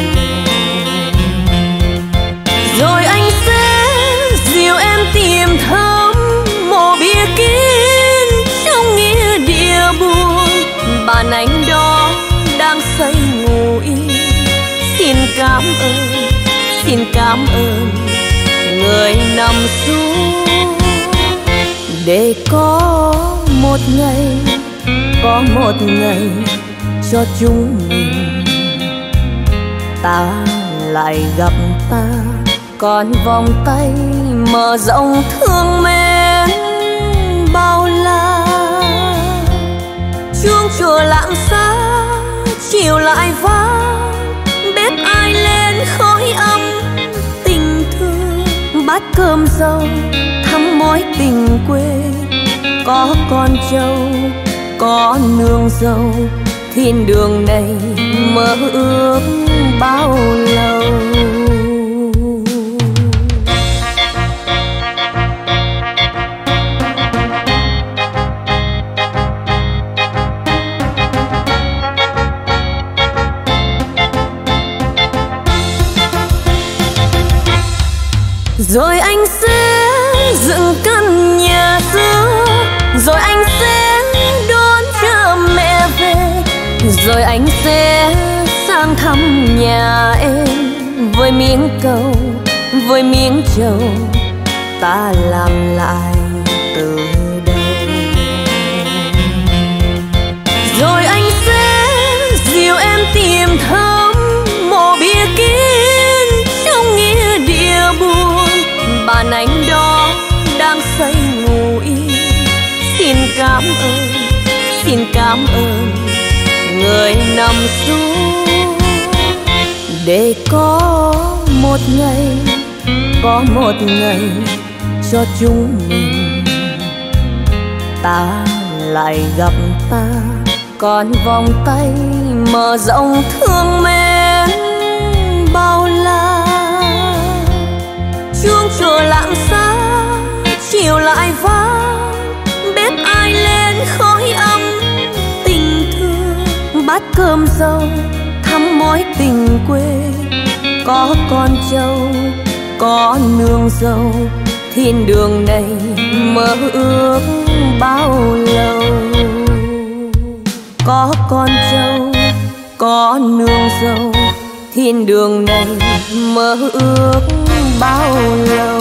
Rồi anh sẽ dìu em tìm thăm mộ bia kín trong nghĩa địa buồn. Bàn anh đó đang say ngủ yên. Xin cảm ơn, xin cảm ơn người nằm xuống, để có một ngày, có một ngày cho chúng mình ta lại gặp ta. Còn vòng tay mở rộng thương mến bao la. Chuông chùa lặng xa chiều lại vang, bếp ai lên khói ấm tình thương. Bát cơm dâu thắm mối tình quê, có con trâu, có nương dâu. Thiên đường này mơ ước bao lâu. Rồi anh sẽ dựng căn nhà xưa, rồi anh sẽ đón chờ mẹ về, rồi anh sẽ sang thăm nhà em. Với miếng cầu, với miếng trầu, ta làm lại từ đầu. Rồi anh sẽ dìu em tìm thăm mộ bia kín trong nghĩa địa buồn. Bàn anh đó đang say ngủ yên. Xin cảm ơn, xin cảm ơn người nằm xuống, để có một ngày, có một ngày cho chúng mình ta lại gặp ta. Còn vòng tay mở rộng thương mến bao la. Chuông chùa lặng xa chiều lại vang, bếp ai lên khói ấm tình thương. Bát cơm dâu thắm mối tình quê, có con trâu, có nương dâu. Thiên đường này mơ ước bao lâu. Có con trâu, có nương dâu. Thiên đường này mơ ước bao lâu.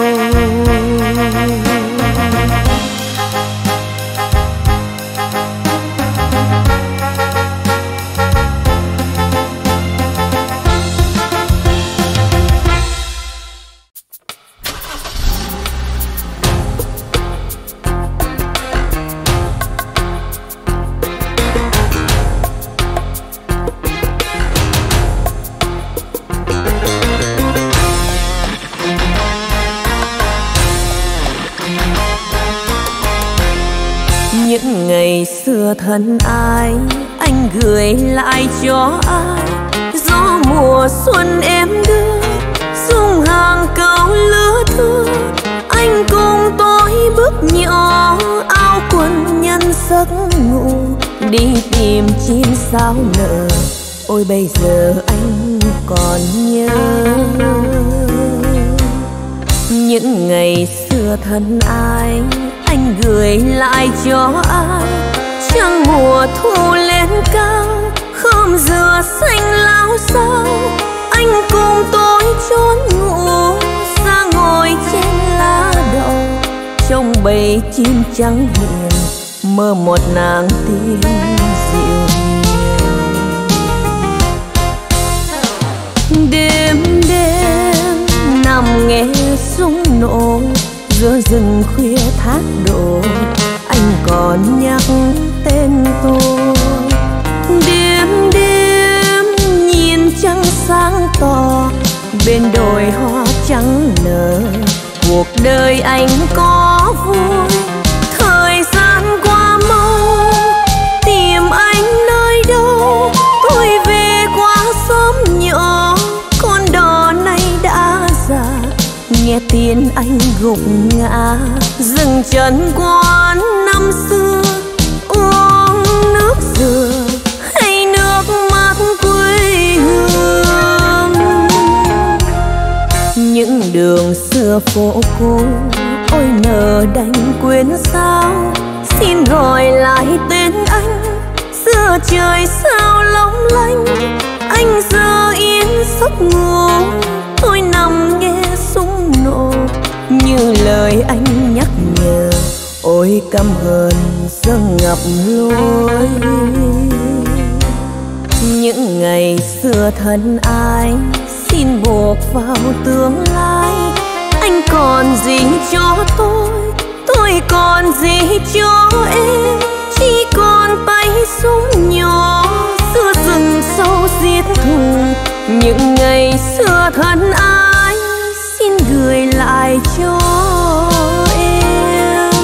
Những ngày xưa thân ai, anh gửi lại cho ai. Gió mùa xuân em đưa, dung hàng câu lứa thưa. Anh cùng tôi bước nhỏ, áo quần nhân giấc ngủ, đi tìm chim sao nở. Ôi bây giờ anh còn nhớ những ngày xưa thân ai, anh gửi lại cho ai. Trăng mùa thu lên cao, khóm dừa xanh lao sao. Anh cùng tôi trốn ngủ, ra ngồi trên lá đậu, trông bầy chim trắng hiền, mơ một nàng tiên dịu hiền. Đêm đêm nằm nghe súng nổ, giữa rừng khuya thác đổ, anh còn nhắc tên tôi. Đêm đêm nhìn trăng sáng tỏ, bên đồi hoa trắng nở, cuộc đời anh có vui. Thời gian qua mau, tìm anh nơi đâu, gục ngã dừng chân quán năm xưa, uống nước dừa hay nước mắt quê hương. Những đường xưa phố cũ ôi nỡ đành quên sao, xin gọi lại tên anh. Xưa trời sao long lanh, anh giờ yên giấc ngủ, tôi nằm nghe súng nổ như lời anh nhắc nhở. Ôi căm hờn dâng ngập lối, những ngày xưa thân ai xin buộc vào tương lai. Anh còn gì cho tôi, tôi còn gì cho em, chỉ còn tay súng nhỏ xưa rừng sâu giết thù. Những ngày xưa thân ai xin gửi lại cho em.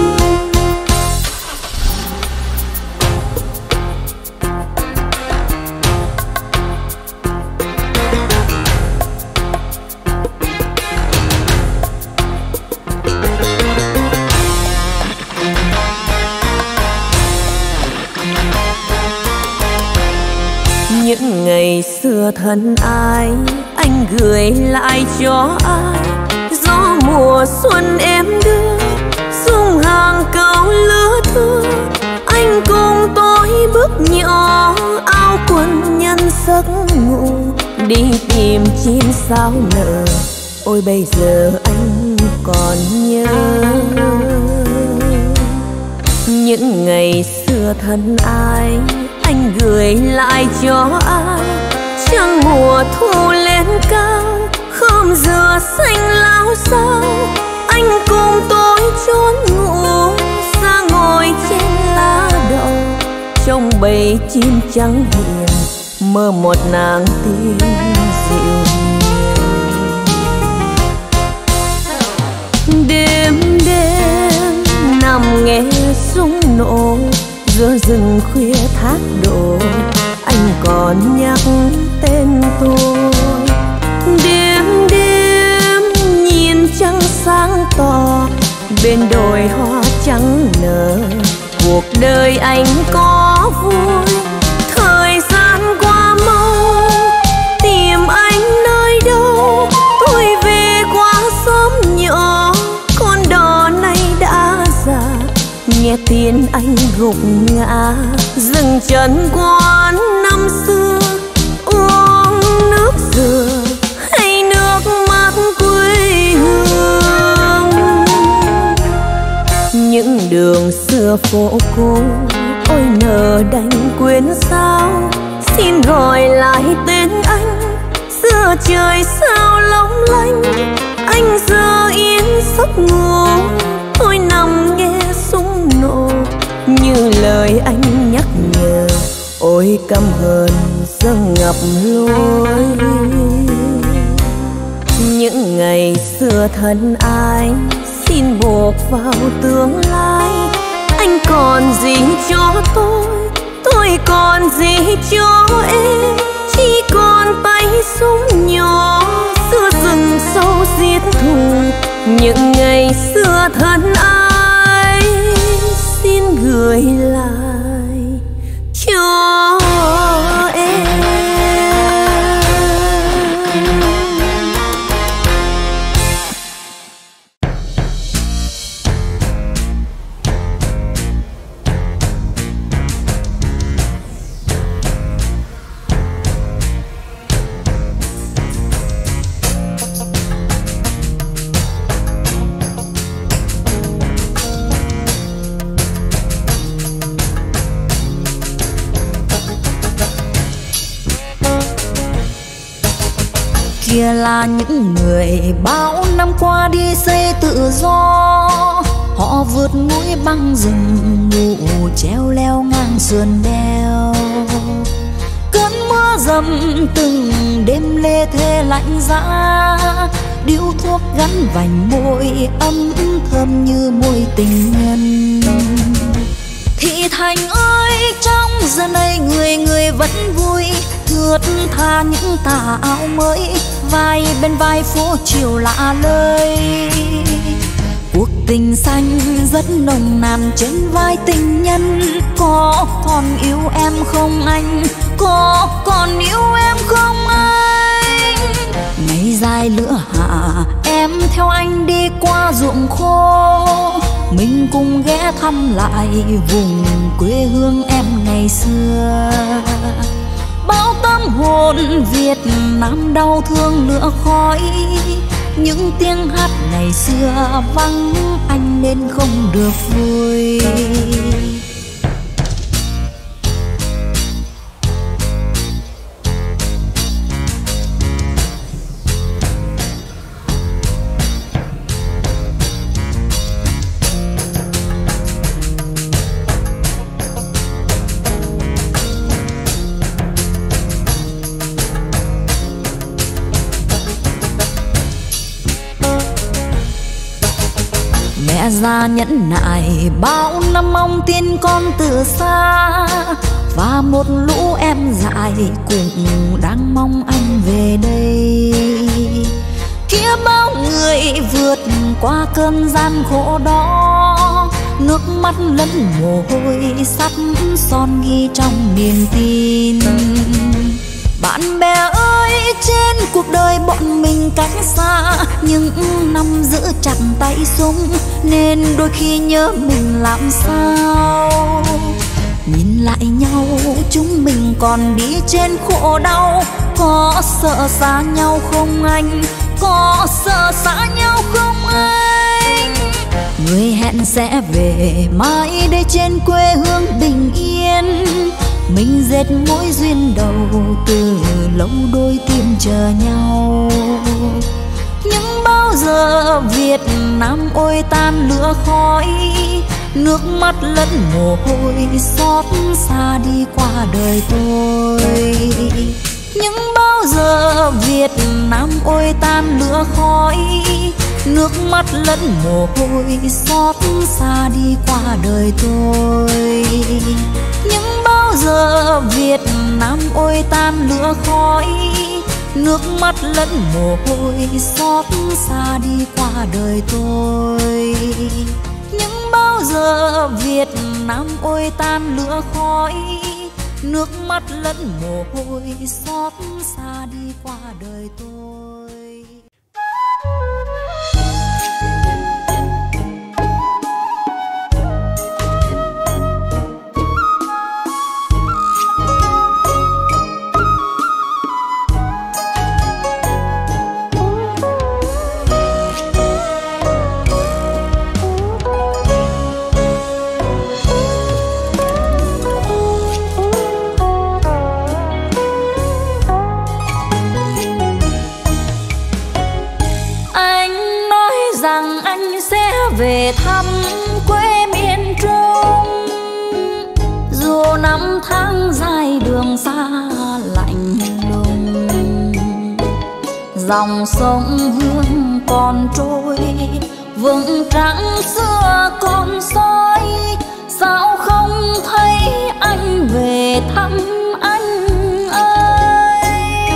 Những ngày xưa thân ai anh gửi lại cho ai. Gió mùa xuân em đưa dung hàng câu lứa thưa, anh cùng tôi bước nhỏ áo quần nhân giấc ngủ đi tìm chim sao nở. Ôi bây giờ anh còn nhớ những ngày xưa thân ai anh gửi lại cho ai. Trăng mùa thu lên cao khóm dừa xanh lao sao, anh cùng tôi trốn ngủ xa ngồi trên lá đậu trong bầy chim trắng hiền mơ một nàng tiên dịu hiền. Đêm đêm nằm nghe súng nổ giữa rừng khuya thác đổ, anh còn nhắc tên tôi. Đêm đêm nhìn trăng sáng tỏ bên đồi hoa trắng nở, cuộc đời anh có vui. Thời gian qua mau tìm anh nơi đâu, tôi về quá sớm nhỏ con đò này đã già. Nghe tiếng anh gục ngã dừng chân quán năm xưa, uống nước dừa hay nước mắt quê hương. Những đường xưa phố cũ ôi nỡ đành quên sao, xin gọi lại tên anh. Xưa trời sao long lanh, anh giờ yên giấc ngủ, tôi nằm nghe súng nổ như lời anh nhắc nhở. Ôi căm hờn dâng ngập lối, những ngày xưa thân ai xin buộc vào tương lai. Anh còn gì cho tôi, tôi còn gì cho em, chỉ còn tay súng nhỏ xưa rừng sâu giết thù. Những ngày xưa thân ai xin gửi lại cho em. Kia là những người bao năm qua đi xây tự do, họ vượt núi băng rừng ngủ treo leo ngang sườn đèo. Cơn mưa dầm từng đêm lê thê lạnh giá, điếu thuốc gắn vành môi ấm thơm như môi tình nhân. Thị Thành ơi, trong giờ này người người vẫn vui, thướt tha những tà áo mới vai bên vai phố chiều lạ lơi. Cuộc tình xanh rất nồng nàn trên vai tình nhân. Có còn yêu em không anh? Có còn yêu em không anh? Ngày dài lửa hạ em theo anh đi qua ruộng khô, mình cùng ghé thăm lại vùng quê hương em ngày xưa. Bao tâm hồn Việt Nam đau thương lửa khói, những tiếng hát ngày xưa vắng anh nên không được vui. Mẹ già nhẫn nại bao năm mong tin con từ xa, và một lũ em dại cũng đang mong anh về đây. Kia bao người vượt qua cơn gian khổ đó, nước mắt lẫn mồ hôi sắt son ghi trong niềm tin. Bạn bè ơi, trên cuộc đời bọn mình cách xa, những năm giữ chặt tay súng nên đôi khi nhớ mình làm sao. Nhìn lại nhau chúng mình còn đi trên khổ đau, có sợ xa nhau không anh? Có sợ xa nhau không anh? Người hẹn sẽ về mãi đây trên quê hương bình yên, mình dệt mối duyên đầu từ lâu đôi tim chờ nhau. Nhưng bao giờ Việt Nam ôi tan lửa khói, nước mắt lẫn mồ hôi xót xa đi qua đời tôi. Nhưng bao giờ Việt Nam ôi tan lửa khói, nước mắt lẫn mồ hôi xót xa đi qua đời tôi. Nhưng bao giờ Việt Nam ôi tan lửa khói, nước mắt lẫn mồ hôi xót xa đi qua đời tôi. Nhưng bao giờ Việt Nam ôi tan lửa khói, nước mắt lẫn mồ hôi xót xa đi qua đời tôi. Về thăm quê miền Trung, dù năm tháng dài đường xa lạnh lùng, dòng sông Hương còn trôi vững trắng xưa còn soi. Sao không thấy anh về thăm anh ơi?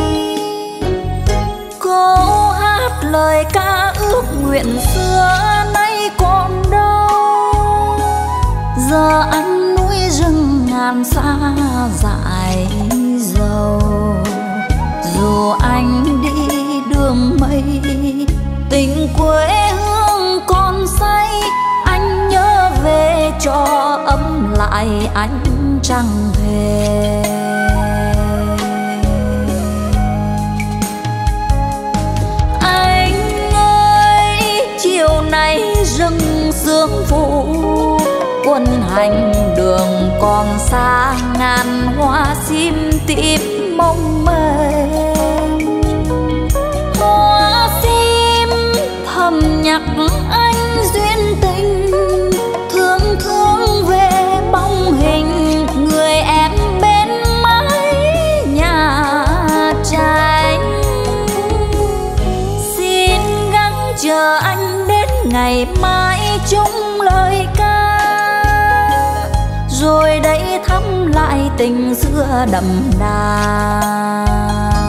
Cô hát lời ca ước nguyện xưa nay còn đâu, giờ anh núi rừng ngàn xa dại dầu. Dù anh đi đường mây tình quê hương còn say, anh nhớ về cho ấm lại anh chẳng về. Rừng sương phủ quân hành đường còn xa, ngàn hoa sim tím mong mây. Hoa sim thầm nhắc anh duyên tình, thương thương về bóng hình người em bên mái nhà tranh. Xin gắng chờ anh ngày mai chung lời ca, rồi đây thăm lại tình xưa đậm đà.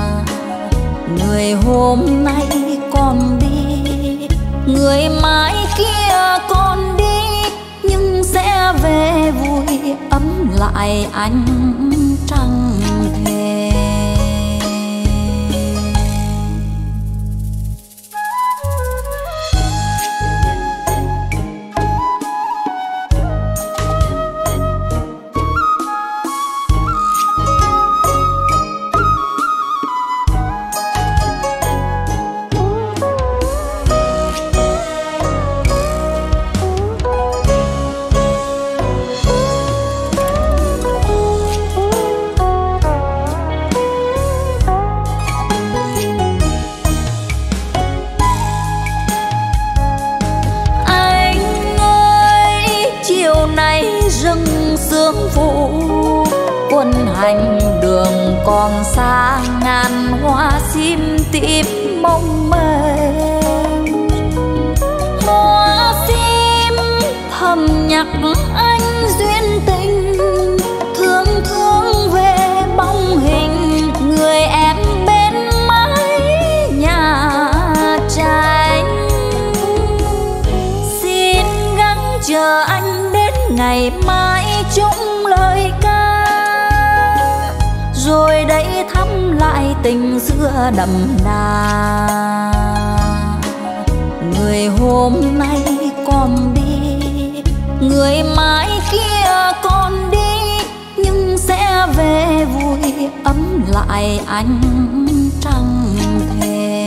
Người hôm nay còn đi, người mãi kia con đi, nhưng sẽ về vui ấm lại ánh trăng thề. Hành đường còn xa ngàn hoa sim tím mong manh, hoa sim thầm nhắc anh duyên tình, thương thương về bóng hình người em bên mái nhà tranh. Xin gắng chờ anh đến ngày mai chung lời ca, rồi đây thăm lại tình xưa đậm đà. Người hôm nay còn đi, người mai kia còn đi, nhưng sẽ về vui ấm lại ánh trăng thề.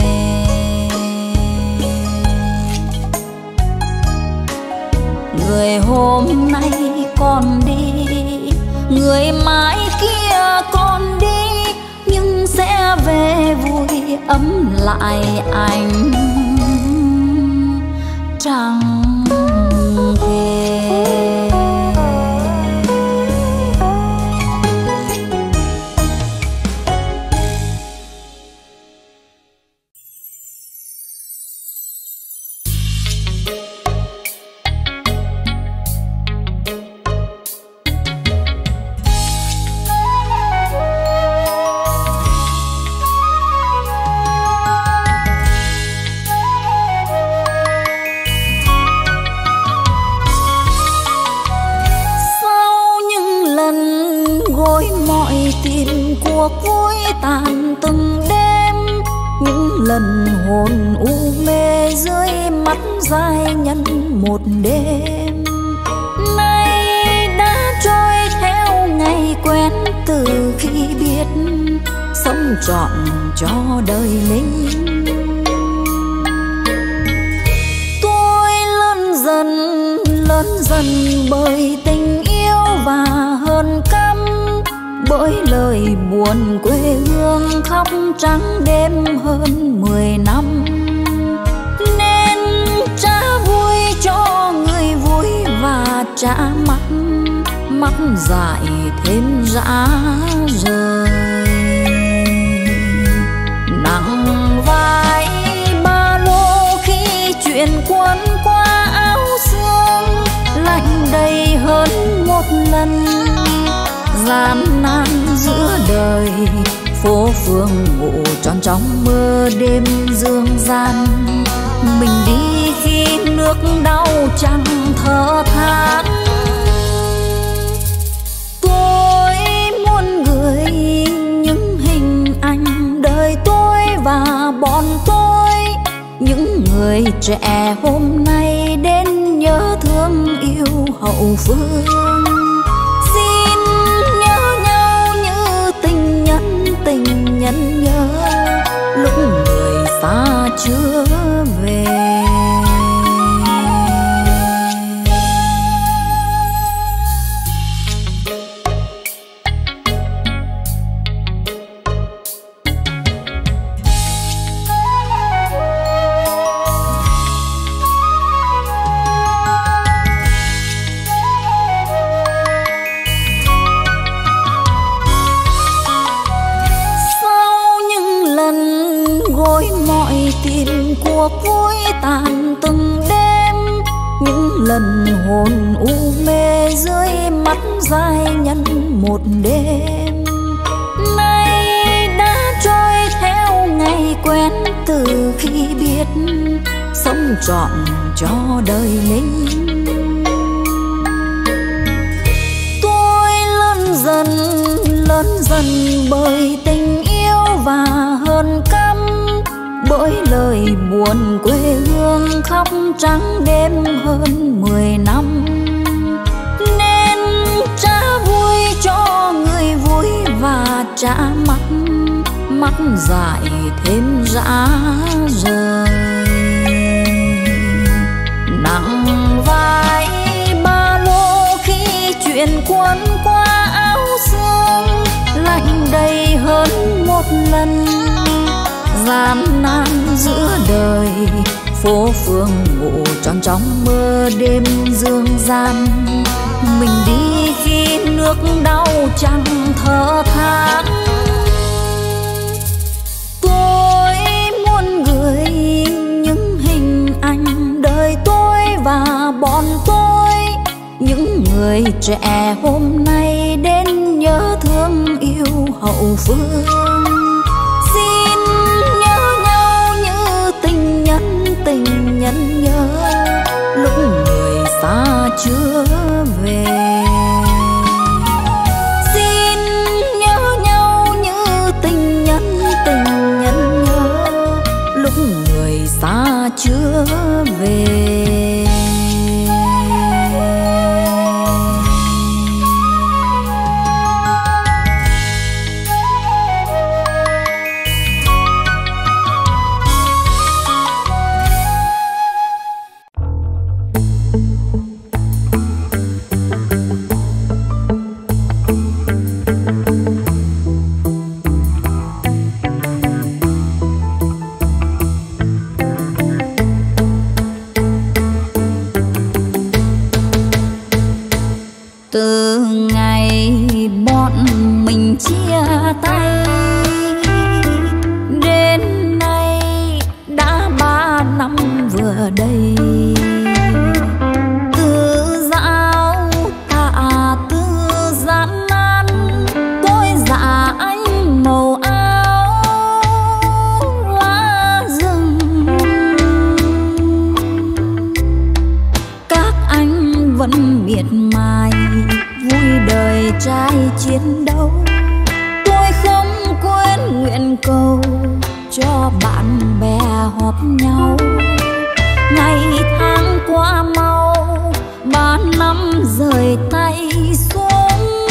Người hôm nay còn đi, người mai kia còn đi, nhưng sẽ về vui ấm lại ánh trăng thề. Cuộc vui tàn từng đêm, những lần hồn u mê dưới mắt dài nhân một đêm, nay đã trôi theo ngày quen từ khi biết sống trọn cho đời mình. Tôi lớn dần lớn dần bởi tình yêu và hơn căm, bởi lời buồn quê hương khóc trắng đêm hơn mười năm, nên trả vui cho người vui và trả mắt mắt dại thêm rã rời. Nặng vai ba lô khi chuyện quân qua áo sương, lạnh đầy hơn một lần. Gian nan giữa đời phố phường ngủ tròn trong mơ đêm dương gian, mình đi khi nước đau chẳng thở than. Tôi muốn gửi những hình ảnh đời tôi và bọn tôi, những người trẻ hôm nay đến nhớ thương yêu hậu phương. Tình nhân nhớ lúc người xa chưa về. Cuộc vui tàn từng đêm, những lần hồn u mê dưới mắt dài nhân một đêm, nay đã trôi theo ngày quen từ khi biết sống trọn cho đời lính. Tôi lớn dần lớn dần bởi tình yêu và hơn căm, bởi lời buồn quê hương khóc trắng đêm hơn mười năm. Nên trả vui cho người vui và trả mắt mắt dại thêm dã rời. Nặng vai ba lô khi chuyện quân qua áo sương, lạnh đầy hơn một lần. Gian nan giữa đời phố phường ngủ tròn trong mơ đêm dương gian. Mình đi khi nước đau chẳng thở than. Tôi muốn gửi những hình ảnh đời tôi và bọn tôi, những người trẻ hôm nay đến nhớ thương yêu hậu phương. Xin nhớ nhau như tình nhân tình nhân nhớ lúc người xa chưa về. Xin nhớ nhau như tình nhân tình nhân nhớ lúc người xa chưa về. Từ ngày bọn mình chia tay đến nay đã ba năm vừa đây. Từ dạo tạ từ gian nan tôi dạ anh màu áo lá rừng. Các anh vẫn miệt mài vui đời trai chiến đấu. Tôi không quên nguyện cầu cho bạn bè họp nhau. Ngày tháng qua mau, ba năm rời tay xuống.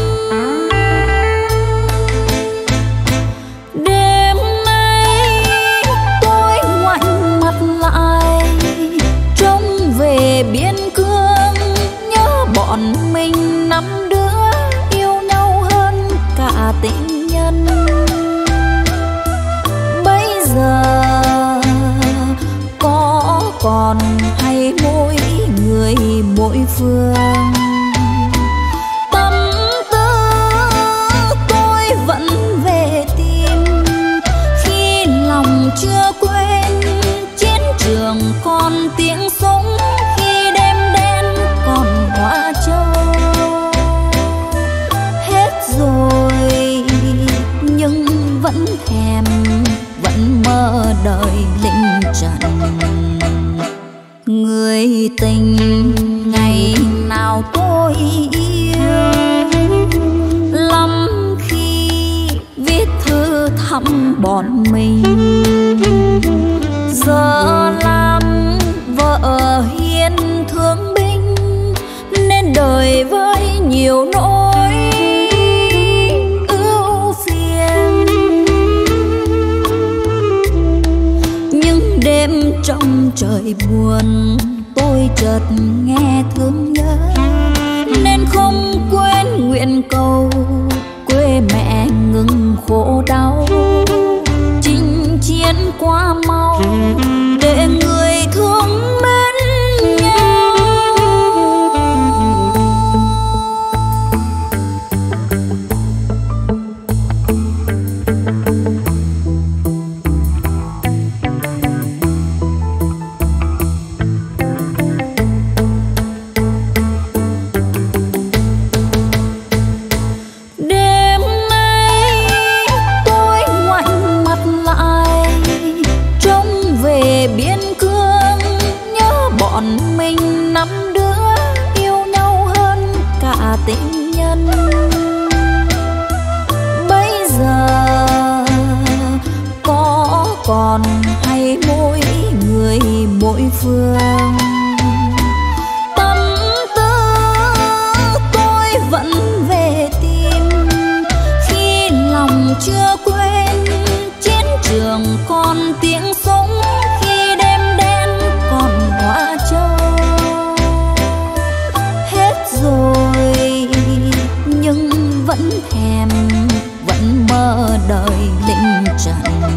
Đêm nay tôi ngoảnh mặt lại trông về biên cương, nhớ bọn mình năm đứa yêu nhau hơn cả tình nhân. Bây giờ có còn hay mỗi người mỗi phương. Tâm tư tôi vẫn về tìm khi lòng chưa quên chiến trường còn tiếng súng, khi đêm đen còn hoa châu. Hết rồi nhưng vẫn thèm vẫn mơ đời linh trần. Người tình ngày nào tôi yêu lắm khi viết thư thăm bọn mình. Giờ làm vợ hiền thương binh nên đời với nhiều nỗi ưu phiền. Nhưng đêm trong trời buồn tôi chợt nghe thương nhớ, nên không quên nguyện cầu quê mẹ ngừng khổ đau. Chinh chiến qua mau để người thương mến nhau. Đêm nay tôi vội phương. Tâm tư tôi vẫn về tìm, khi lòng chưa quên chiến trường còn tiếng súng, khi đêm đen còn hoa châu. Hết rồi nhưng vẫn thèm, vẫn mơ đời linh trận.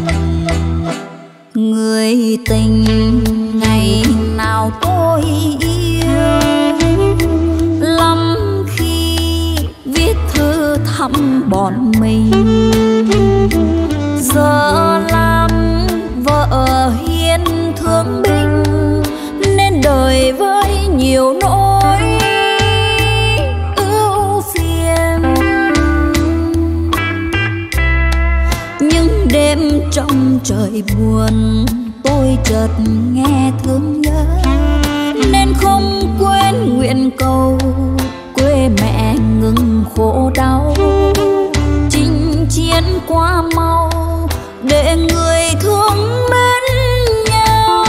Người tình ngày nào tôi yêu, lắm khi viết thư thăm bọn mình. Giờ làm vợ hiền thương binh, nên đời với nhiều nỗi ưu phiền. Nhưng đêm trong trời buồn, tôi chợt nghe thương nhớ, nên không quên nguyện cầu quê mẹ ngừng khổ đau. Chinh chiến qua mau để người thương mến nhau,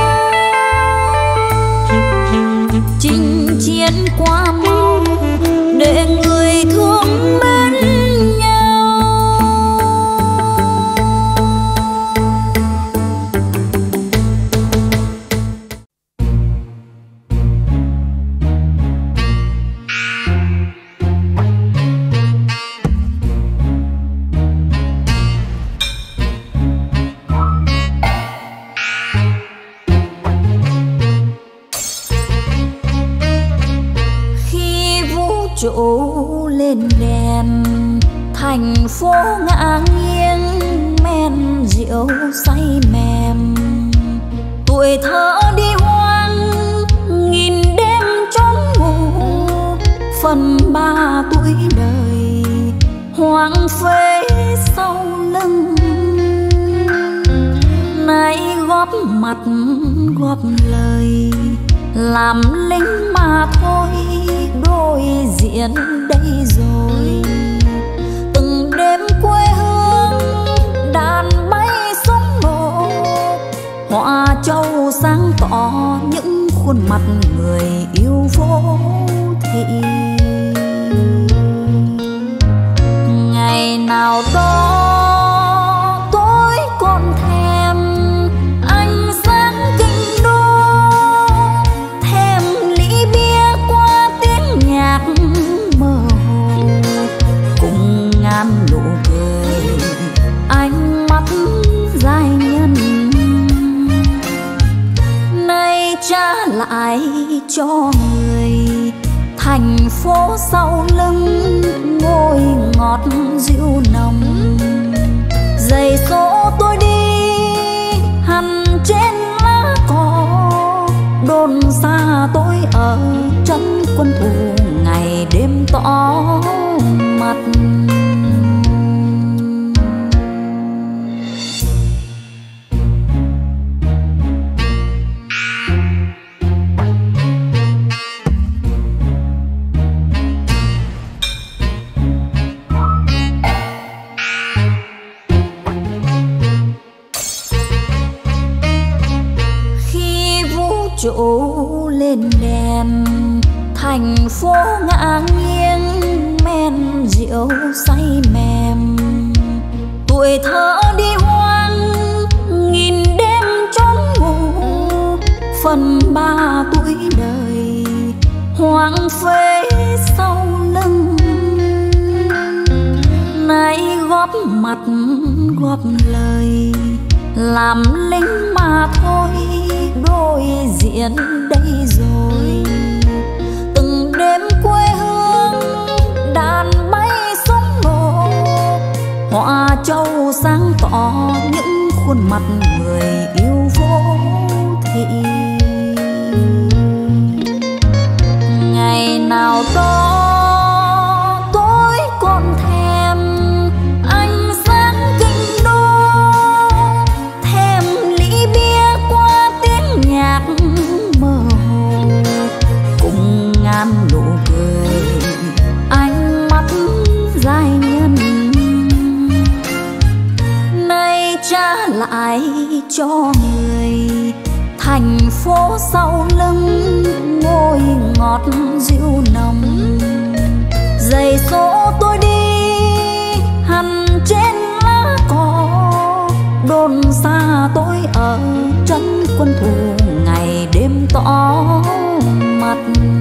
chinh chiến qua mau để người thương mến nhau. Chỗ lên đèn, thành phố ngả nghiêng, men rượu say mềm. Tuổi thơ đi hoang, nghìn đêm trốn ngủ, phần ba tuổi đời hoang phế sau lưng. Nay góp mặt góp lời, làm lính mà thôi, đôi diện đây rồi. Từng đêm quê hương đàn bay súng nổ, họa châu sáng tỏ những khuôn mặt người yêu phố thị. Ngày nào đó tôi còn thèm ánh sáng kinh đô, thèm ly bia qua tiếng nhạc mơ hồ, cùng ngàn nụ cười ánh mắt giai nhân. Nay trả lại cho người thành phố sau lưng, ngôi ngọt dịu nồng. Giày số tôi đi hằn trên lá cỏ, đồn xa tôi ở trong quân thù ngày đêm tỏ mặt. Chỗ lên đèn, thành phố ngả nghiêng, men rượu say mềm. Tuổi thơ đi hoang, nghìn đêm trốn ngủ, phần ba tuổi đời hoang phế sau lưng. Nay góp mặt góp lời, làm lính mà thôi, đôi diện đây rồi. Từng đêm quê hương đàn bay súng nổ, họa châu sáng tỏ những khuôn mặt người yêu phố thị. Ngày nào đó tôi còn thèm ánh sáng kinh đô, thèm ly bia qua tiếng nhạc mơ hồ, cùng ngàn nụ cười ánh mắt giai nhân. Nay trả lại cho người thành phố sau lưng, ngôi ngọt dịu nồng. Giày số tôi đi hằn trên lá cỏ, đồn xa tôi ở trấn quân thù ngày đêm tỏ mặt.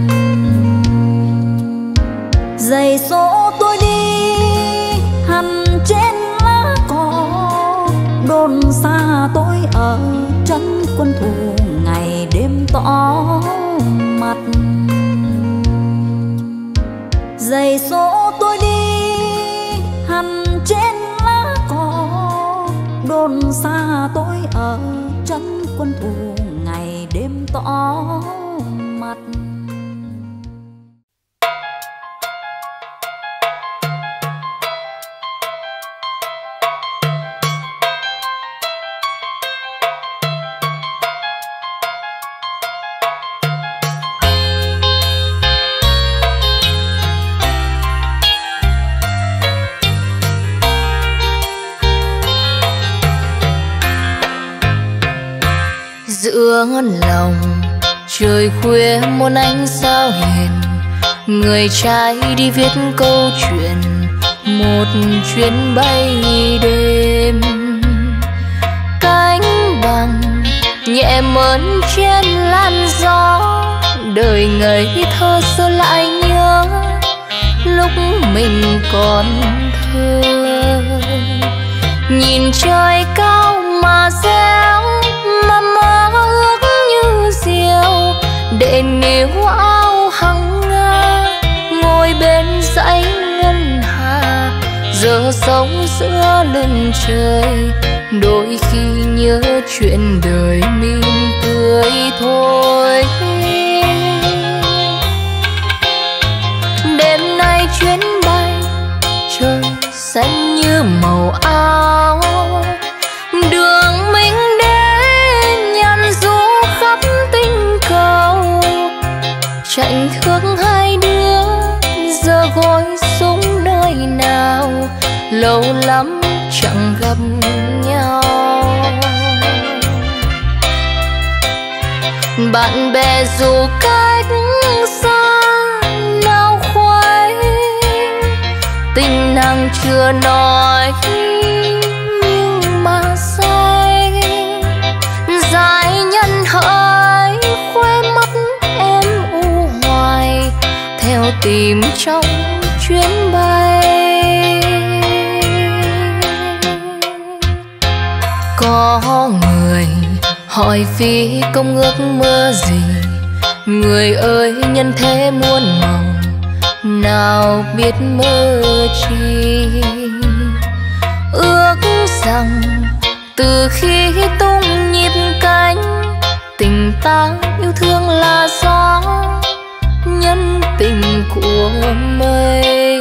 Giày số tôi đi hằn trên lá cỏ, đồn xa tôi ở trấn quân thù ngày đêm tỏ mặt. Giày số tôi đi hằn trên lá cỏ, đồn xa tôi ở trấn quân thù ngày đêm tỏ mặt. Giữa lòng trời khuya một ánh sao hiền, người trai đi viết câu chuyện một chuyến bay đêm. Cánh bằng nhẹ mơn trên làn gió, đời ngây thơ xưa lại nhớ lúc mình còn thơ. Nhìn trời cao mà réo, mà mơ ước như diều, để níu áo hằng nga ngồi bên dãy ngân hà. Giờ sống giữa lưng trời, đôi khi nhớ chuyện đời mỉm cười thôi. Đêm nay chuyến bay trời xanh như màu áo, đường mình đến nhận du khắp tinh cầu. Chạnh thương hai đứa giờ gối súng nơi nào, lâu lắm chẳng gặp nhau. Bạn bè dù cách xa nào khuấy, tình nàng chưa nói nhưng mà say. Dài nhân hỡi khuê mắt em u hoài, theo tìm trong chuyến bay. Có người hỏi phi công ước mơ gì, người ơi nhân thế muôn màu nào biết mơ chi. Ước rằng từ khi tung nhịp cánh, tình ta yêu thương là gió nhân tình của mây.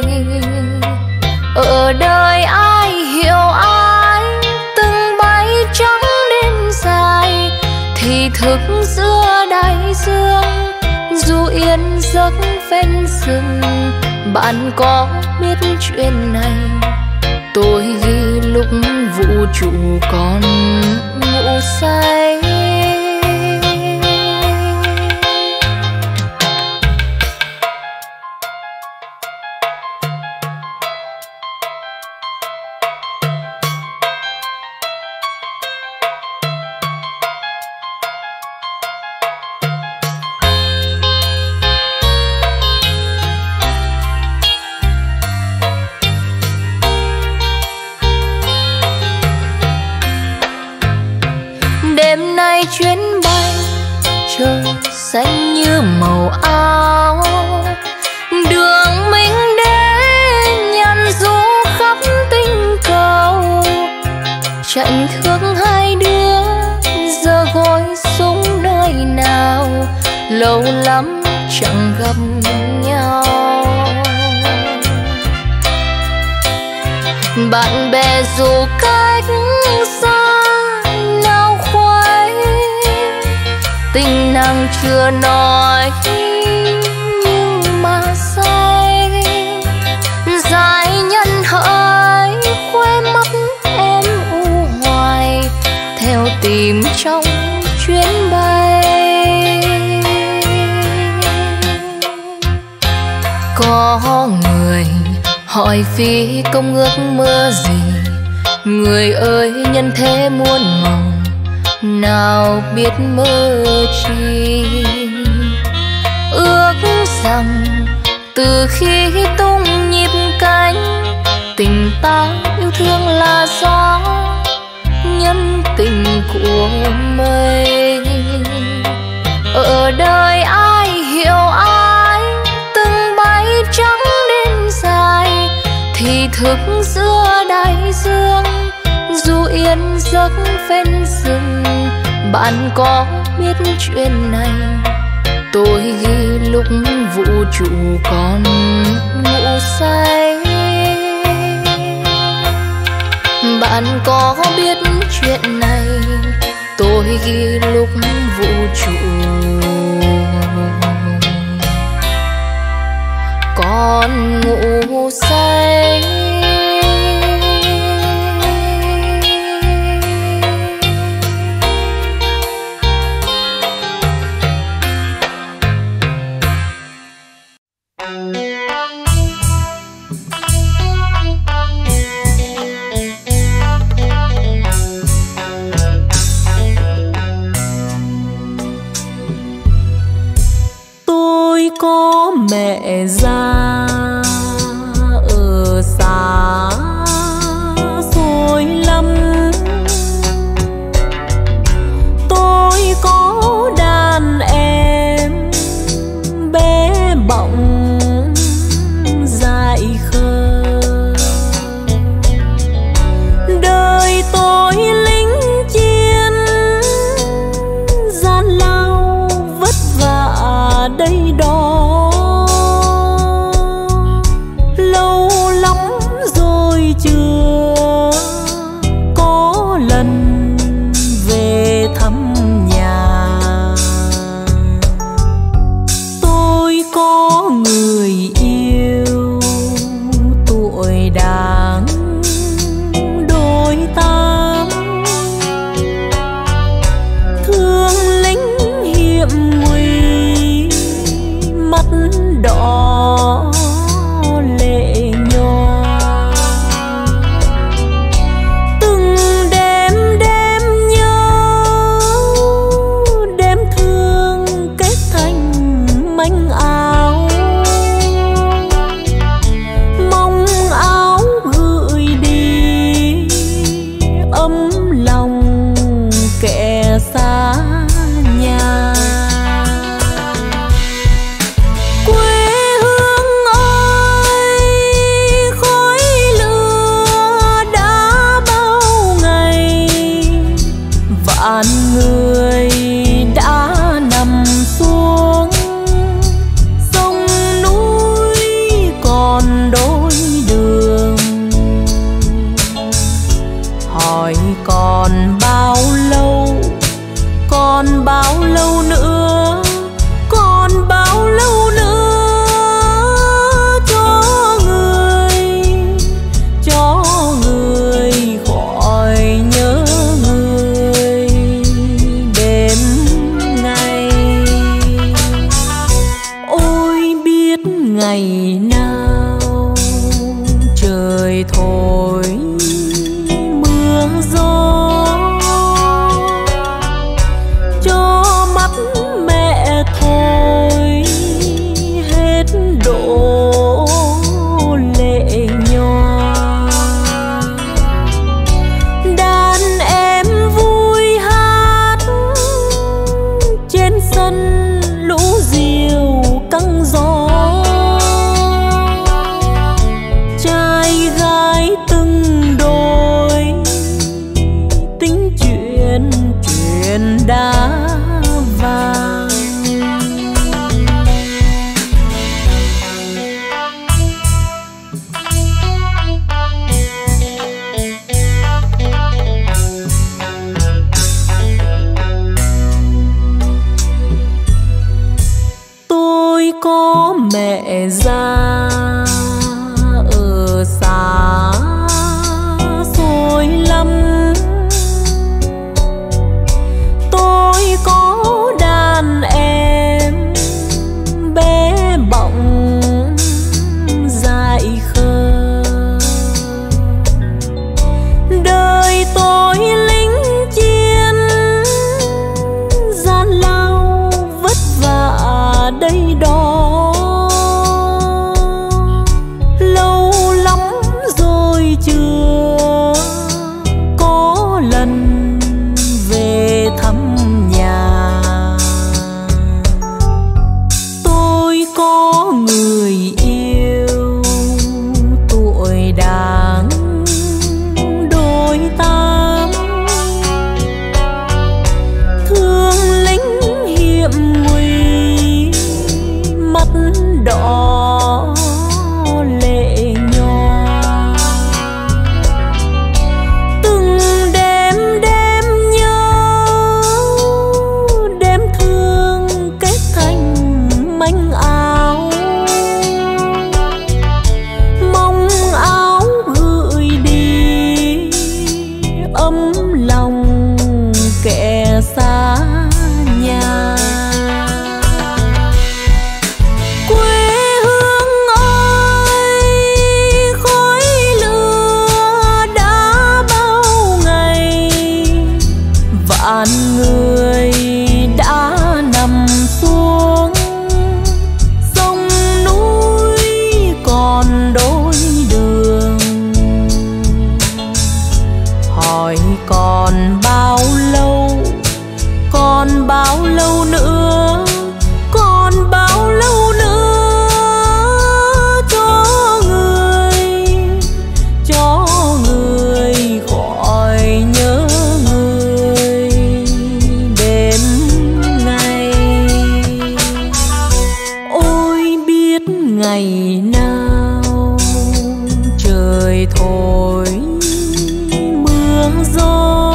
Ở đời ai hiểu ai, từng bay trắng đêm dài, thì thức giữa đại dương dù yên giấc ven rừng. Bạn có biết chuyện này, tôi ghi lúc vũ trụ còn ngủ say. Đêm nay chuyến bay trời xanh như màu áo, đường mình đến nhận du khắp tinh cầu. Chạnh thương hai đứa giờ gối súng nơi nào, lâu lắm chẳng gặp nhau. Bạn bè dù cách xa nào khuấy, tình nàng chưa nói nhưng mà say. Dài nhân hỡi khuê mắt em u hoài, theo tìm trong chuyến bay. có người hỏi phi công ước mơ gì. Người ơi nhân thế muôn màu, nào biết mơ chi. Ước rằng từ khi tung nhịp cánh, tình ta yêu thương là gió, nhân tình của mây. Ở đời ai hiểu ai, từng bay trắng đêm dài, thì thức giữa đại dương, dù yên giấc ven rừng. Bạn có biết chuyện này, tôi ghi lúc vũ trụ còn ngủ say. Bạn có biết chuyện này, tôi ghi lúc vũ trụ còn ngủ say. Có mẹ già ở xa xôi lắm, tôi có đàn em bé bỏng dại khờ. Đời tôi lính chiến gian lao vất vả đây đó. Chưa có lần về thăm nhà, tôi có người yêu tuổi đang đôi tám, thương lính hiểm nguy mắt đỏ lệ nhòa. Xa nhà quê hương ơi, khói lửa đã bao ngày, vạn người đã nằm xuống, sông núi còn đôi đường. Hỏi còn bao lâu, còn bao lâu nữa, còn bao lâu nữa cho người, cho người khỏi nhớ người đêm ngày. Ôi biết ngày nào trời thổi mưa gió, cho mắt mẹ thôi hết đổ lệ nhòa. Đàn em vui hát trên sân lũ diều căng gió, trai gái từng đôi tính chuyện chuyện đã vàng. Tôi có mẹ già ở xa xôi lắm, tôi có đàn em bé bỏng đỏ lệ nhòa. Từng đêm đêm nhớ, đêm thương kết thành manh áo. Mong áo gửi đi ấm lòng kẻ xa nhà. Quê hương ơi, khói lửa đã bao ngày, vạn người đã nằm xuống. Sông núi còn đôi đường, hỏi còn bao lâu, còn bao lâu nữa, còn bao lâu nữa cho người, cho người khỏi nhớ người đêm ngày. Ôi biết ngày nào trời thổi mưa gió,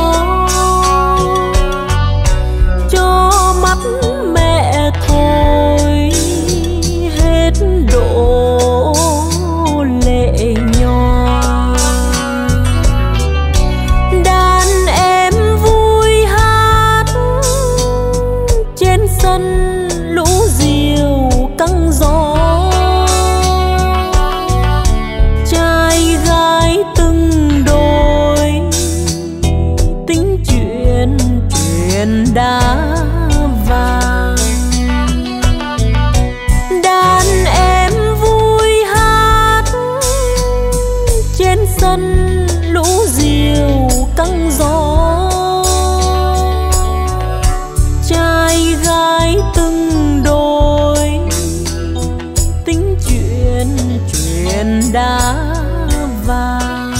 cho mắt mẹ thôi hết đổ lệ nhòa. Đàn em vui hát trên sân lũ diều căng gió. Trai gái từng đôi tính chuyện chuyện đã vàng. Đàn em vui hát trên sân lũ diều căng gió. Trai gái từng đôi tính chuyện chuyện đã vàng.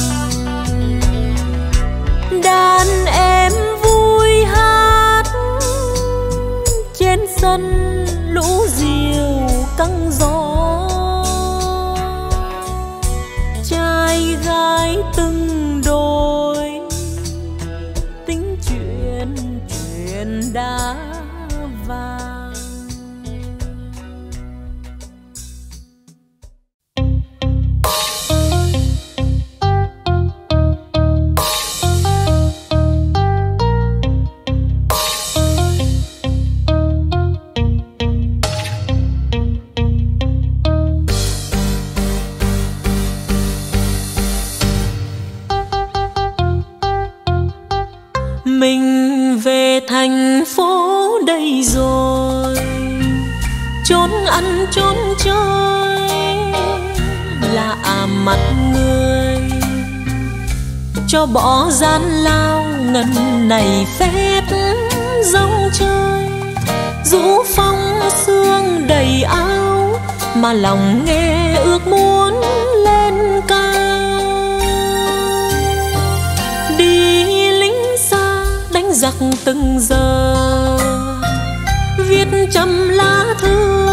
Đàn em vui hát trên sân lũ diều căng gió. Trai gái từng đôi tính chuyện chuyện đã vàng. Mình về thành phố đây rồi, trốn ăn trốn chơi là à mặt người, cho bỏ gian lao ngần này phép dòng chơi. Rũ phong sương đầy áo mà lòng nghe ước muốn lên cao. Đi lính xa đánh giặc từng giờ, viết trăm lá thư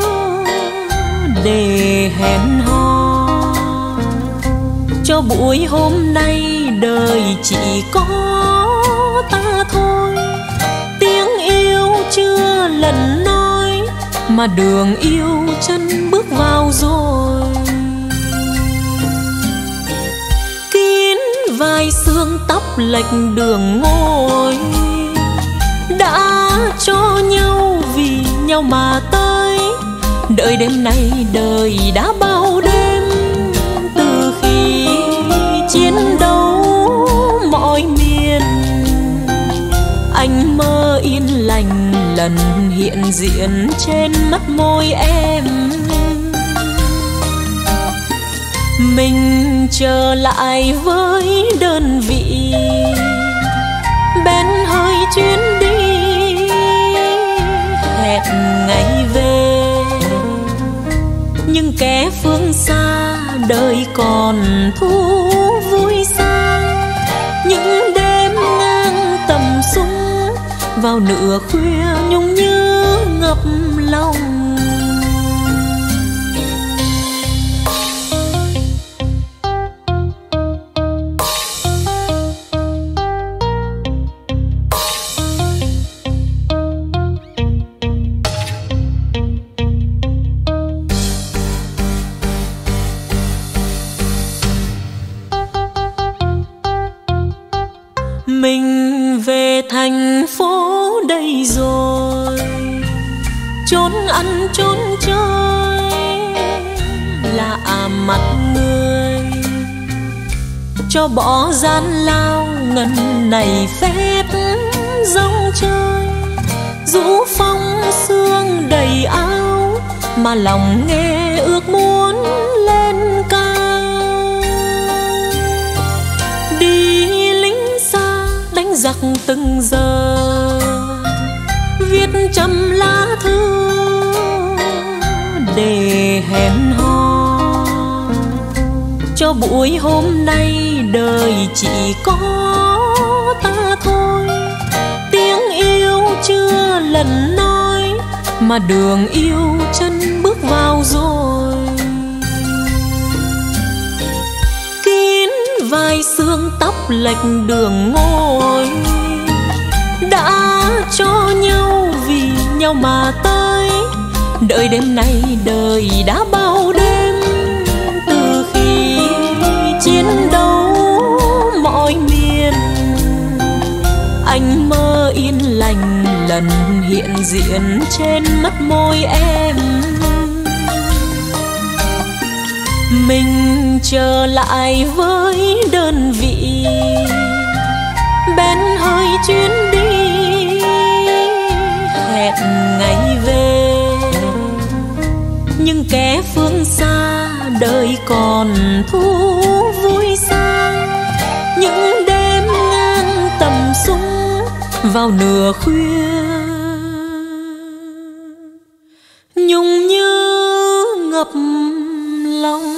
để hẹn hò. Cho buổi hôm nay đời chỉ có ta thôi, tiếng yêu chưa lần nói mà đường yêu chân bước vào rồi. Kín vai xương tóc lệch đường ngồi, đã cho nhau vì nhau mà tới. Đợi đêm nay đời đã bao đêm, từ khi chiến đấu mọi miền. Anh mơ yên lành lần hiện diện trên mắt môi em. Mình trở lại với đơn vị bên hơi chuyến đi, hẹn ngày về. Nhưng kẻ phương xa đời còn thú vui xa, những đêm ngang tầm súng vào nửa khuya nhung nhớ ngập lòng. Mình về thành phố đây rồi, trốn ăn trốn chơi là à mặt người, cho bỏ gian lao ngần này phép rong chơi. Rũ phong sương đầy áo mà lòng nghe ước muốn lên cao. Đi lính xa đánh giặc từng giờ, viết trăm lá thư để hẹn hò, cho buổi hôm nay đời chỉ có ta thôi. Tiếng yêu chưa lần nói mà đường yêu chân bước vào rồi. Kín vai xương tóc lệch đường ngồi, đã cho nhau vì nhau mà tới. Đợi đêm nay đời đã bao đêm, từ khi chiến đấu mọi miền. Anh mơ yên lành lần hiện diện trên mắt môi em. Mình trở lại với đơn vị, bên hơi chuyến đi hẹn ngày về. Nhưng kẻ phương xa đời còn thú vui xa, những đêm ngang tầm súng vào nửa khuya, nhung nhớ ngập lòng.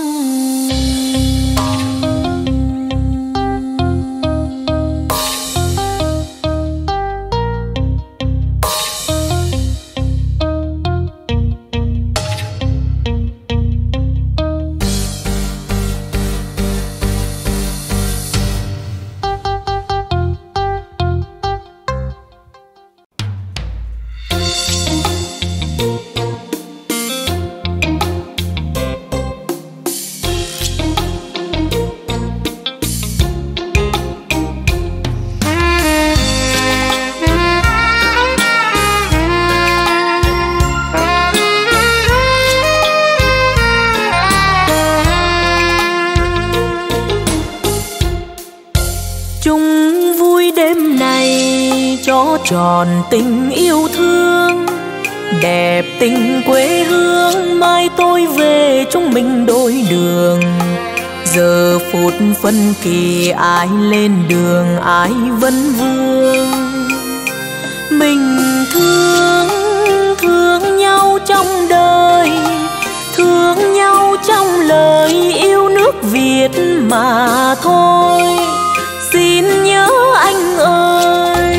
Tròn tình yêu thương, đẹp tình quê hương. Mai tôi về chúng mình đôi đường, giờ phút phân kỳ ai lên đường ai vẫn vương. Mình thương, thương nhau trong đời, thương nhau trong lời yêu nước Việt mà thôi. Xin nhớ anh ơi,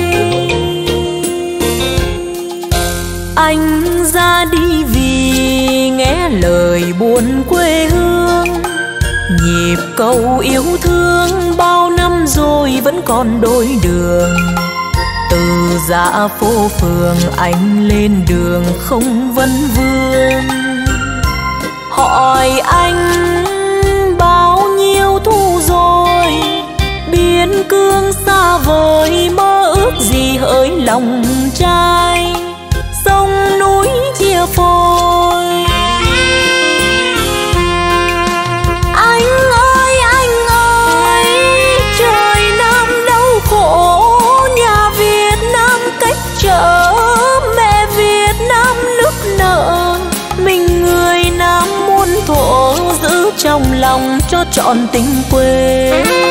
anh ra đi vì nghe lời buồn quê hương. Nhịp cầu yêu thương bao năm rồi vẫn còn đôi đường. Từ dã phố phường anh lên đường không vấn vương. Hỏi anh bao nhiêu thu rồi, biên cương xa vời mơ ước gì hỡi lòng trai. Sông núi chia phôi, anh ơi anh ơi, trời Nam đau khổ, nhà Việt Nam cách trở, mẹ Việt Nam nức nở. Mình người Nam muôn thuở giữ trong lòng cho trọn tình quê.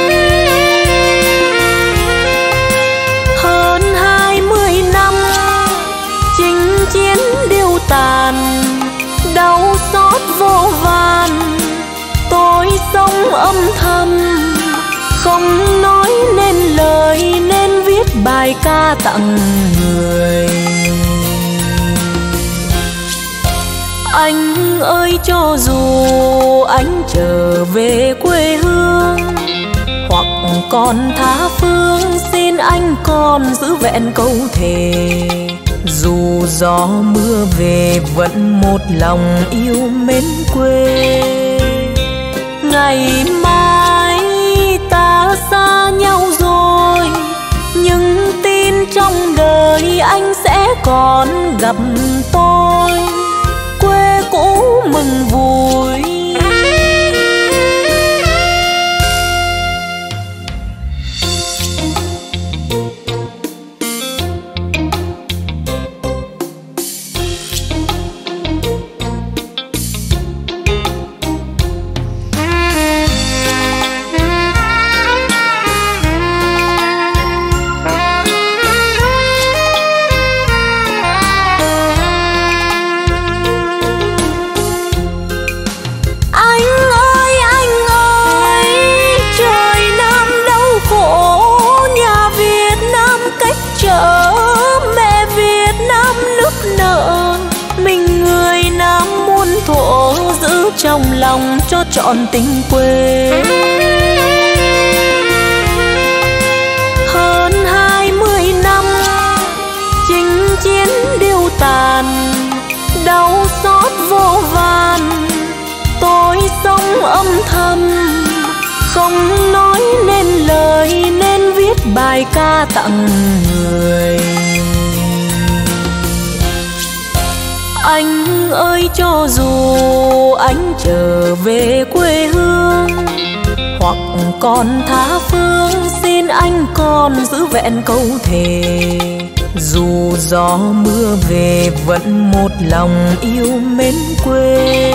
Hơn hai mươi năm chinh chiến điêu tàn, đau xót vô vàn. Tôi sống âm thầm không nói nên lời, nên viết bài ca tặng người. Anh ơi cho dù anh trở về quê hương, hoặc còn tha phương, xin anh còn giữ vẹn câu thề. Dù gió mưa về vẫn một lòng yêu mến quê. Ngày mai ta xa nhau rồi, cho trọn tình quê. Hơn hai mươi năm chinh chiến điêu tàn, đau xót vô vàn, tôi sống âm thầm không nói nên lời, nên viết bài ca tặng người. Anh ơi, cho dù anh trở về quê hương hoặc còn tha phương, xin anh còn giữ vẹn câu thề. Dù gió mưa về vẫn một lòng yêu mến quê.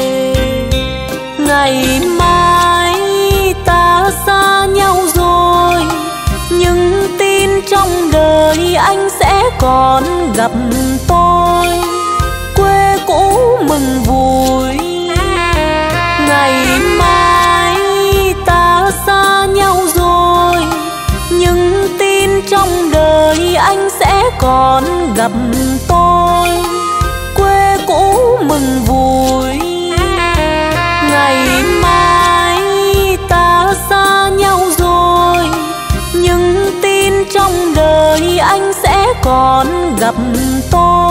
Ngày mai ta xa nhau rồi, nhưng tin trong đời anh sẽ còn gặp tôi. Quê cũ mừng vui, ngày mai ta xa nhau rồi, nhưng tin trong đời anh sẽ còn gặp tôi. Quê cũ mừng vui, ngày mai ta xa nhau rồi, nhưng tin trong đời anh sẽ còn gặp tôi.